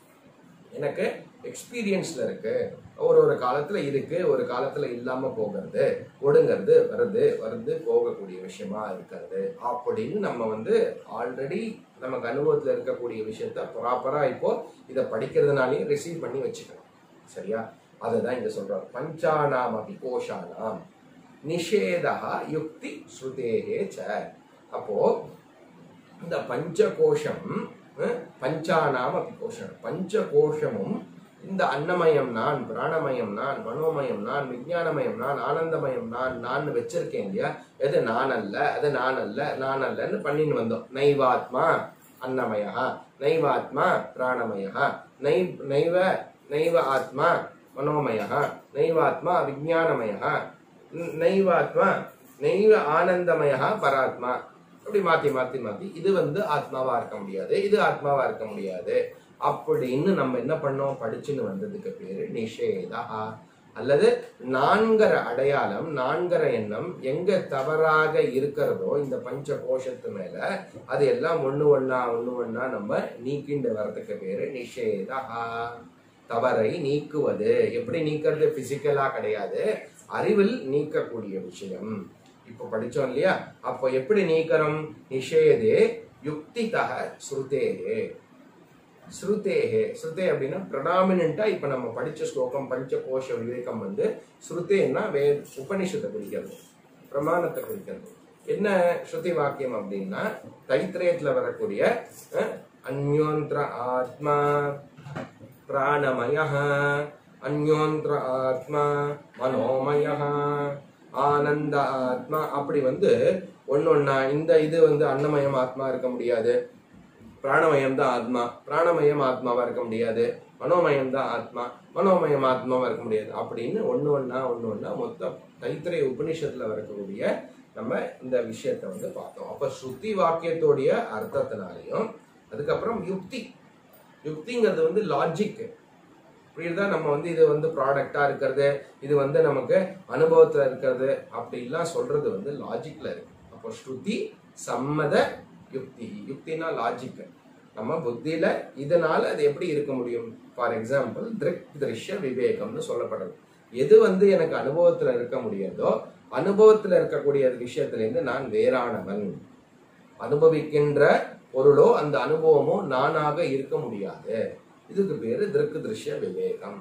எனக்கு எக்ஸ்பீரியன்ஸ்ல இருக்கு, ஒரு ஒரு காலத்துல இருக்கு, ஒரு காலத்துல இல்லாம போகிறது, ஒடுங்கிறது, வருது வருது போகக்கூடிய விஷயமா இருக்கிறது அப்படின்னு நம்ம வந்து ஆல்ரெடி நமக்கு அனுபவத்துல இருக்கக்கூடிய விஷயத்த ப்ராப்பரா இப்போ இதை படிக்கிறதுனாலையும் ரிசீவ் பண்ணி வச்சுக்கணும். சரியா? அதுதான் இங்க சொல்றாரு. பஞ்சானாம் அபி கோஷானாம் நிஷேதா யுக்தி ஸ்ருதேஹே ச. அப்போ இந்த பஞ்சகோஷம், பஞ்சானாம் அபி கோஷம், பஞ்சகோஷமும் இந்த அன்னமயம் நான், பிராணமயம் நான், மனோமயம் நான், விஞ்ஞானமயம் நான், ஆனந்தமயம் நான் நான் வச்சிருக்கேன் இல்லையா, எது நான் அல்ல, அது நான் அல்ல, நான் அல்லன்னு பண்ணின்னு வந்தோம். நைவாத்மா அன்னமயா, நைவாத்மா பிராணமயா, நை நைவ நைவ ஆத்மா மனோமயா, நைவாத்மா விஞ்ஞானமயா, நைவாத்மா நைவ ஆனந்தமயா பராத்மா. அப்படி மாத்தி மாத்தி மாத்தி இது வந்து ஆத்மாவா இருக்க முடியாது, இது ஆத்மாவா இருக்க முடியாது அப்படின்னு நம்ம என்ன பண்ணோம், படிச்சுன்னு வந்ததுக்கு பேரு நிஷேதா. அல்லது நான்கிற அடையாளம், நான்கிற எண்ணம் எங்க தவறாக இருக்கிறதோ இந்த பஞ்ச கோஷத்து மேல அது எல்லாம் ஒண்ணு ஒண்ணா ஒண்ணு ஒண்ணா நம்ம நீக்கிண்டு வர்றதுக்கு பேரு நிஷேதா. தவறை நீக்குவது. எப்படி நீக்கிறது? பிசிக்கலா கிடையாது, அறிவில் நீக்கக்கூடிய விஷயம். இப்ப படிச்சோம் இல்லையா? அப்போ எப்படி நீக்கிறோம்? நிஷேதே யுக்திதः ஸ்ருதேஹே. ஸ்ருதேஹே, ஸ்ருதே அப்படின்னா ப்ரடாமினண்டா இப்ப நம்ம படிச்ச ஸ்லோகம் பஞ்சகோஷ விவேகம் வந்து ஸ்ருதேன்னா வே உபனிஷத்தை குறிக்கிறது, பிரமாணத்தை குறிக்கிறது. என்ன ஸ்ருதி வாக்கியம் அப்படின்னா தைத்திரேயத்துல வரக்கூடிய அந்யோந்திர ஆத்மா பிராணமயः, அந்யோந்திர ஆத்மா மனோமயः, ஆனந்த ஆத்மா. அப்படி வந்து ஒன்னொன்னா இந்த இது வந்து அன்னமயம் ஆத்மா இருக்க முடியாது, பிராணமயம் தான் ஆத்மா, பிராணமயம் ஆத்மாவா இருக்க முடியாது, மனோமயம் தான் ஆத்மா, மனோமயம் ஆத்மாவா இருக்க முடியாது அப்படின்னு ஒன்னு ஒன்னா ஒன்னு ஒன்னா மொத்தம் தைத்திரேய உபனிஷத்துல வரக்கூடிய நம்ம இந்த விஷயத்த வந்து பார்த்தோம். அப்ப ஸ்ருதி வாக்கியத்தோடைய அர்த்தத்தினாலையும் அதுக்கப்புறம் யுக்தி, யுக்திங்கிறது வந்து லாஜிக். இப்படிதான் நம்ம வந்து இது வந்து ப்ராடக்டா இருக்கிறது, இது வந்து நமக்கு அனுபவத்துல இருக்கிறது அப்படிலாம் சொல்றது வந்து லாஜிக்ல இருக்கு. அப்போ ஸ்ருதி சம்மத யுக்தி, யுக்தினா லாஜிக். நம்ம புத்தியில இதனால அது எப்படி இருக்க முடியும்? ஃபார் எக்ஸாம்பிள் திருக் திருஷ்ய விவேகம்னு சொல்லப்படுறது. எது வந்து எனக்கு அனுபவத்துல இருக்க முடியாதோ, அனுபவத்துல இருக்கக்கூடிய விஷயத்துல இருந்து நான் வேறானவன், அனுபவிக்கின்ற பொருளோ அந்த அனுபவமோ நானாக இருக்க முடியாது. இதுக்கு பேரு திருக்கு திருஷ்ய விவேகம்.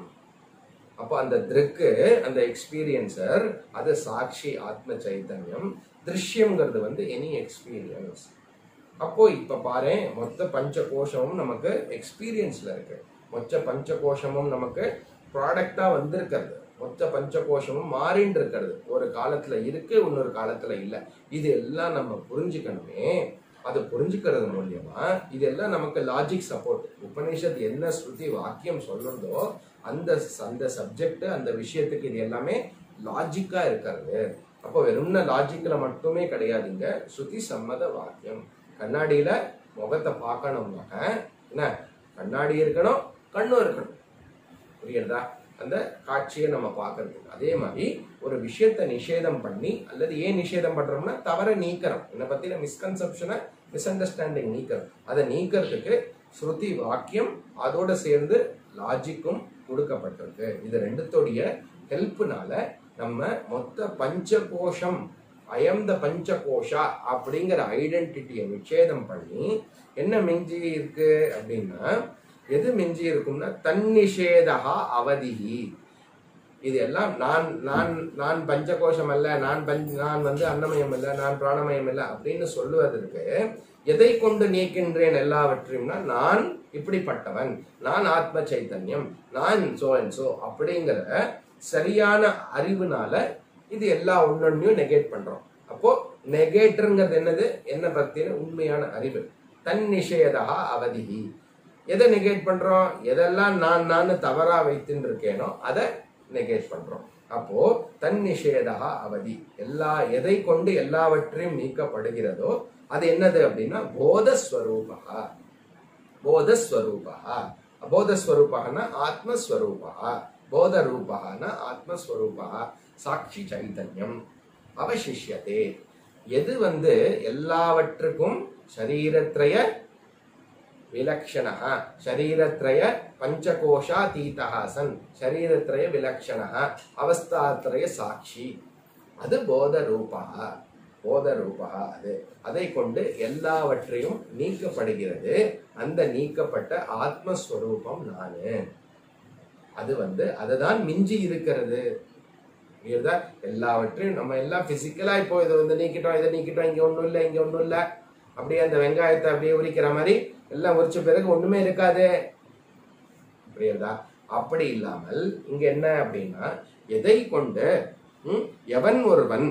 அப்போ அந்த திருக்கு, அந்த எக்ஸ்பீரியன்சர், அது சாட்சி ஆத்ம சைத்தன்யம். திருஷ்யம்ங்கிறது வந்து எனி எக்ஸ்பீரியன்ஸ். அப்போ இப்ப பாரு, மொத்த பஞ்ச கோஷமும் நமக்கு எக்ஸ்பீரியன்ஸ்ல இருக்கு, மொத்த பஞ்ச கோஷமும் நமக்கு ப்ராடக்டா வந்திருக்கிறது, மொத்த பஞ்ச கோஷமும் மாறின்னு இருக்கிறது. ஒரு காலத்துல இருக்கு, இன்னொரு காலத்துல இல்ல. இது எல்லாம் நம்ம புரிஞ்சுக்கணுமே. அது புரிஞ்சுக்கிறது மூலியமா இதெல்லாம் நமக்கு லாஜிக் சப்போர்ட். உபனிஷத் என்ன ஸ்ருதி வாக்கியம் சொல்றதோ அந்த அந்த சப்ஜெக்ட், அந்த விஷயத்துக்கு இது எல்லாமே லாஜிக்கா இருக்கிறது. அப்போ வெறும்னா லாஜிக்ல மட்டுமே கிடையாதுங்க, ஸ்ருதி சம்மத வாக்கியம். கண்ணாடியில முகத்தை பார்க்கணும்னாக்க என்ன, கண்ணாடி இருக்கணும், கண்ணும் இருக்கணும். புரியுறதா? அந்த காட்சியை நம்ம பார்க்கறது. அதே மாதிரி ஒரு விஷயத்தை நிஷேதம் பண்ணி, அல்லது ஏன் நிஷேதம் பண்றோம்னா தவறை நீக்கிறோம், என்னை பத்தின மிஸ்கன்செப்ஷனை, மிஸ் அண்டர்ஸ்டாண்டிங் நீக்கிறோம். அதை நீக்கிறதுக்கு ஸ்ருதி வாக்கியம் அதோட சேர்ந்து லாஜிக்கும் கொடுக்கப்பட்டிருக்கு. இது ரெண்டுத்தோடைய ஹெல்ப்னால நம்ம மொத்த பஞ்சகோஷம், அயம் த பஞ்சகோஷா அப்படிங்கிற ஐடென்டிட்டியை நிஷேதம் பண்ணி என்ன மிஞ்சி இருக்கு அப்படின்னா, எது மிஞ்சி இருக்கும்னா தன்னிஷேதா அவதிஹி. இது எல்லாம் நான் நான் நான் பஞ்சகோஷம் அல்ல, நான் பஞ்ச நான் வந்து அன்னமயம் அல்ல, நான் பிராணமயம் அல்ல அப்படின்னு சொல்லுவதற்கு எதை கொண்டு நீக்கின்றேன் எல்லாவற்றையும்னா நான் இப்படிப்பட்டவன், நான் ஆத்ம சைத்தன்யம், நான் சோ அண்ட் சோ அப்படிங்கிற சரியான அறிவுனால இது எல்லா ஒன்னொன்னையும் நெகேட் பண்றோம். அப்போ நெகேட்டருங்கிறது என்னது? என்ன பத்தின உண்மையான அறிவு. தன் நிஷேதா அவதிஹி. எதை நெகேட் பண்றோம்? எதெல்லாம் நான் நான் தவறா வைத்துன்னு இருக்கேனோ அதை நெகேட் பண்றோம். அப்போ தன் நிஷேதா அவதி, எல்லா எதை கொண்டு எல்லாவற்றையும் நீக்கப்படுகிறதோ அது என்னது அப்படின்னா போதஸ்வரூபா. போதஸ்வரூபா போதஸ்வரூபான்னா ஆத்மஸ்வரூபா, போத ரூபான ஆத்மஸ்வரூபா சாட்சி சைத்தன்யம் அவசிஷ்யதே. எது வந்து எல்லாவற்றுக்கும் சரீரத்ரய விலக்ஷணः, சரீரத்ரய பஞ்சகோஷாதீதः சன், சரீரத்ரய விலக்ஷணः அவஸ்தாத்ரய சாட்சி, அது போத ரூபா. போத ரூபா அது, அதை கொண்டு எல்லாவற்றையும் நீக்கப்படுகிறது. அந்த நீக்கப்பட்ட ஆத்மஸ்வரூபம் நானு. அது வந்து அதுதான் மிஞ்சி இருக்கிறது. எல்லாவற்றையும் நம்ம எல்லாம் பிசிக்கலா இப்போ இதை வந்து நீக்கிட்டோம், இதை நீக்கிட்டோம், இங்க ஒண்ணும் இல்லை, இங்க ஒண்ணும் இல்லை, அப்படியே அந்த வெங்காயத்தை அப்படியே உரிக்கிற மாதிரி எல்லாம் உரிச்ச பிறகு ஒண்ணுமே இருக்காது. புரியுதா? அப்படி இல்லாமல் இங்க என்ன அப்படின்னா, எதை கொண்டு எவன் ஒருவன்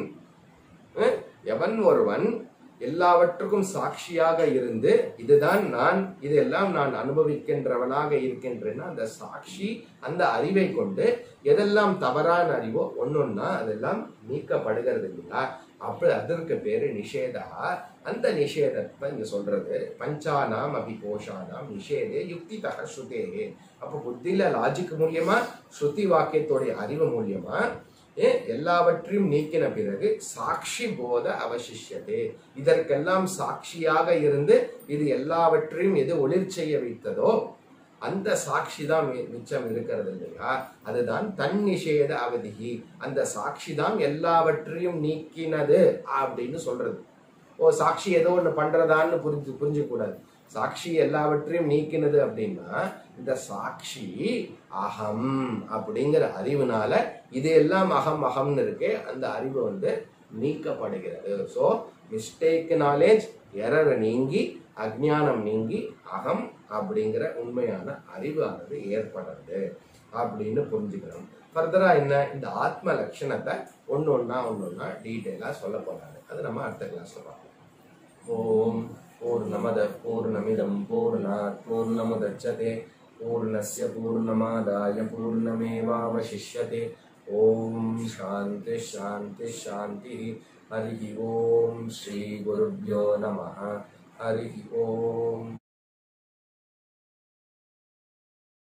எவன் ஒருவன் எல்லாவற்றுக்கும் சாட்சியாக இருந்து இதுதான் நான், இதெல்லாம் நான் அனுபவிக்கின்றவனாக இருக்கின்றேன்னா அந்த சாட்சி அந்த அறிவை கொண்டு எதெல்லாம் தவறான அறிவோ ஒன்னொன்னா அதெல்லாம் நீக்கப்படுகிறது இல்லையா? அப்ப அதற்கு பேரு நிஷேதா. அந்த நிஷேதத்தை இங்க சொல்றது பஞ்சானாம் அபிகோஷானாம் நிஷேதே யுக்தி தக ஸ்ருதே. அப்ப புத்தியில லாஜிக் மூலியமா ஸ்ருதி வாக்கியத்தோடைய அறிவு மூலியமா எல்லாவற்றையும் நீக்கின பிறகு சாட்சி போத அவசிஷ்யதே. இதற்கெல்லாம் சாட்சியாக இருந்து இது எல்லாவற்றையும் எது ஒளிர் செய்ய வைத்ததோ அந்த சாட்சி தான் மிச்சம் இருக்கிறது இல்லையா? அதுதான் தன் நிஷேத அவதிகி. அந்த சாட்சி தான் எல்லாவற்றையும் நீக்கினது அப்படின்னு சொல்றது. ஓ, சாட்சி ஏதோ ஒண்ணு பண்றதான்னு புரிஞ்சு புரிஞ்சு கூடாது. சாட்சி எல்லாவற்றையும் நீக்கினது அப்படின்னா இந்த சாட்சி அகம் அப்படிங்கிற அறிவுனால இது எல்லாம் அகம் அகம்னு இருக்கு, அந்த அறிவு வந்து நீக்கப்படுகிறது. ஸோ மிஸ்டேக் நாலேஜ் எரர் நீங்கி அஜ்ஞானம் நீங்கி அகம் அப்படிங்கிற உண்மையான அறிவானது ஏற்படுறது அப்படின்னு புரிஞ்சுக்கணும். ஃபர்தரா என்ன, இந்த ஆத்ம லட்சணத்தை ஒன்னு ஒன்னா ஒன்னு ஒன்னா டீட்டெயிலா சொல்ல போறாரு. அது நம்ம அடுத்த கிளாஸ்ல பார்ப்போம். ஓம் பூர்ணமத பூர்ணமிதம் பூர்ணாத் பூர்ணமுதச்யதே பூர்ணஸ்ய பூர்ணமாதாய பூர்ணமேவாவசிஷ்யதே. ஓம் சாந்தி சாந்தி சாந்தி. ஹரி ஓம் ஸ்ரீ குருப்யோ நமः. ஹரி ஓம்.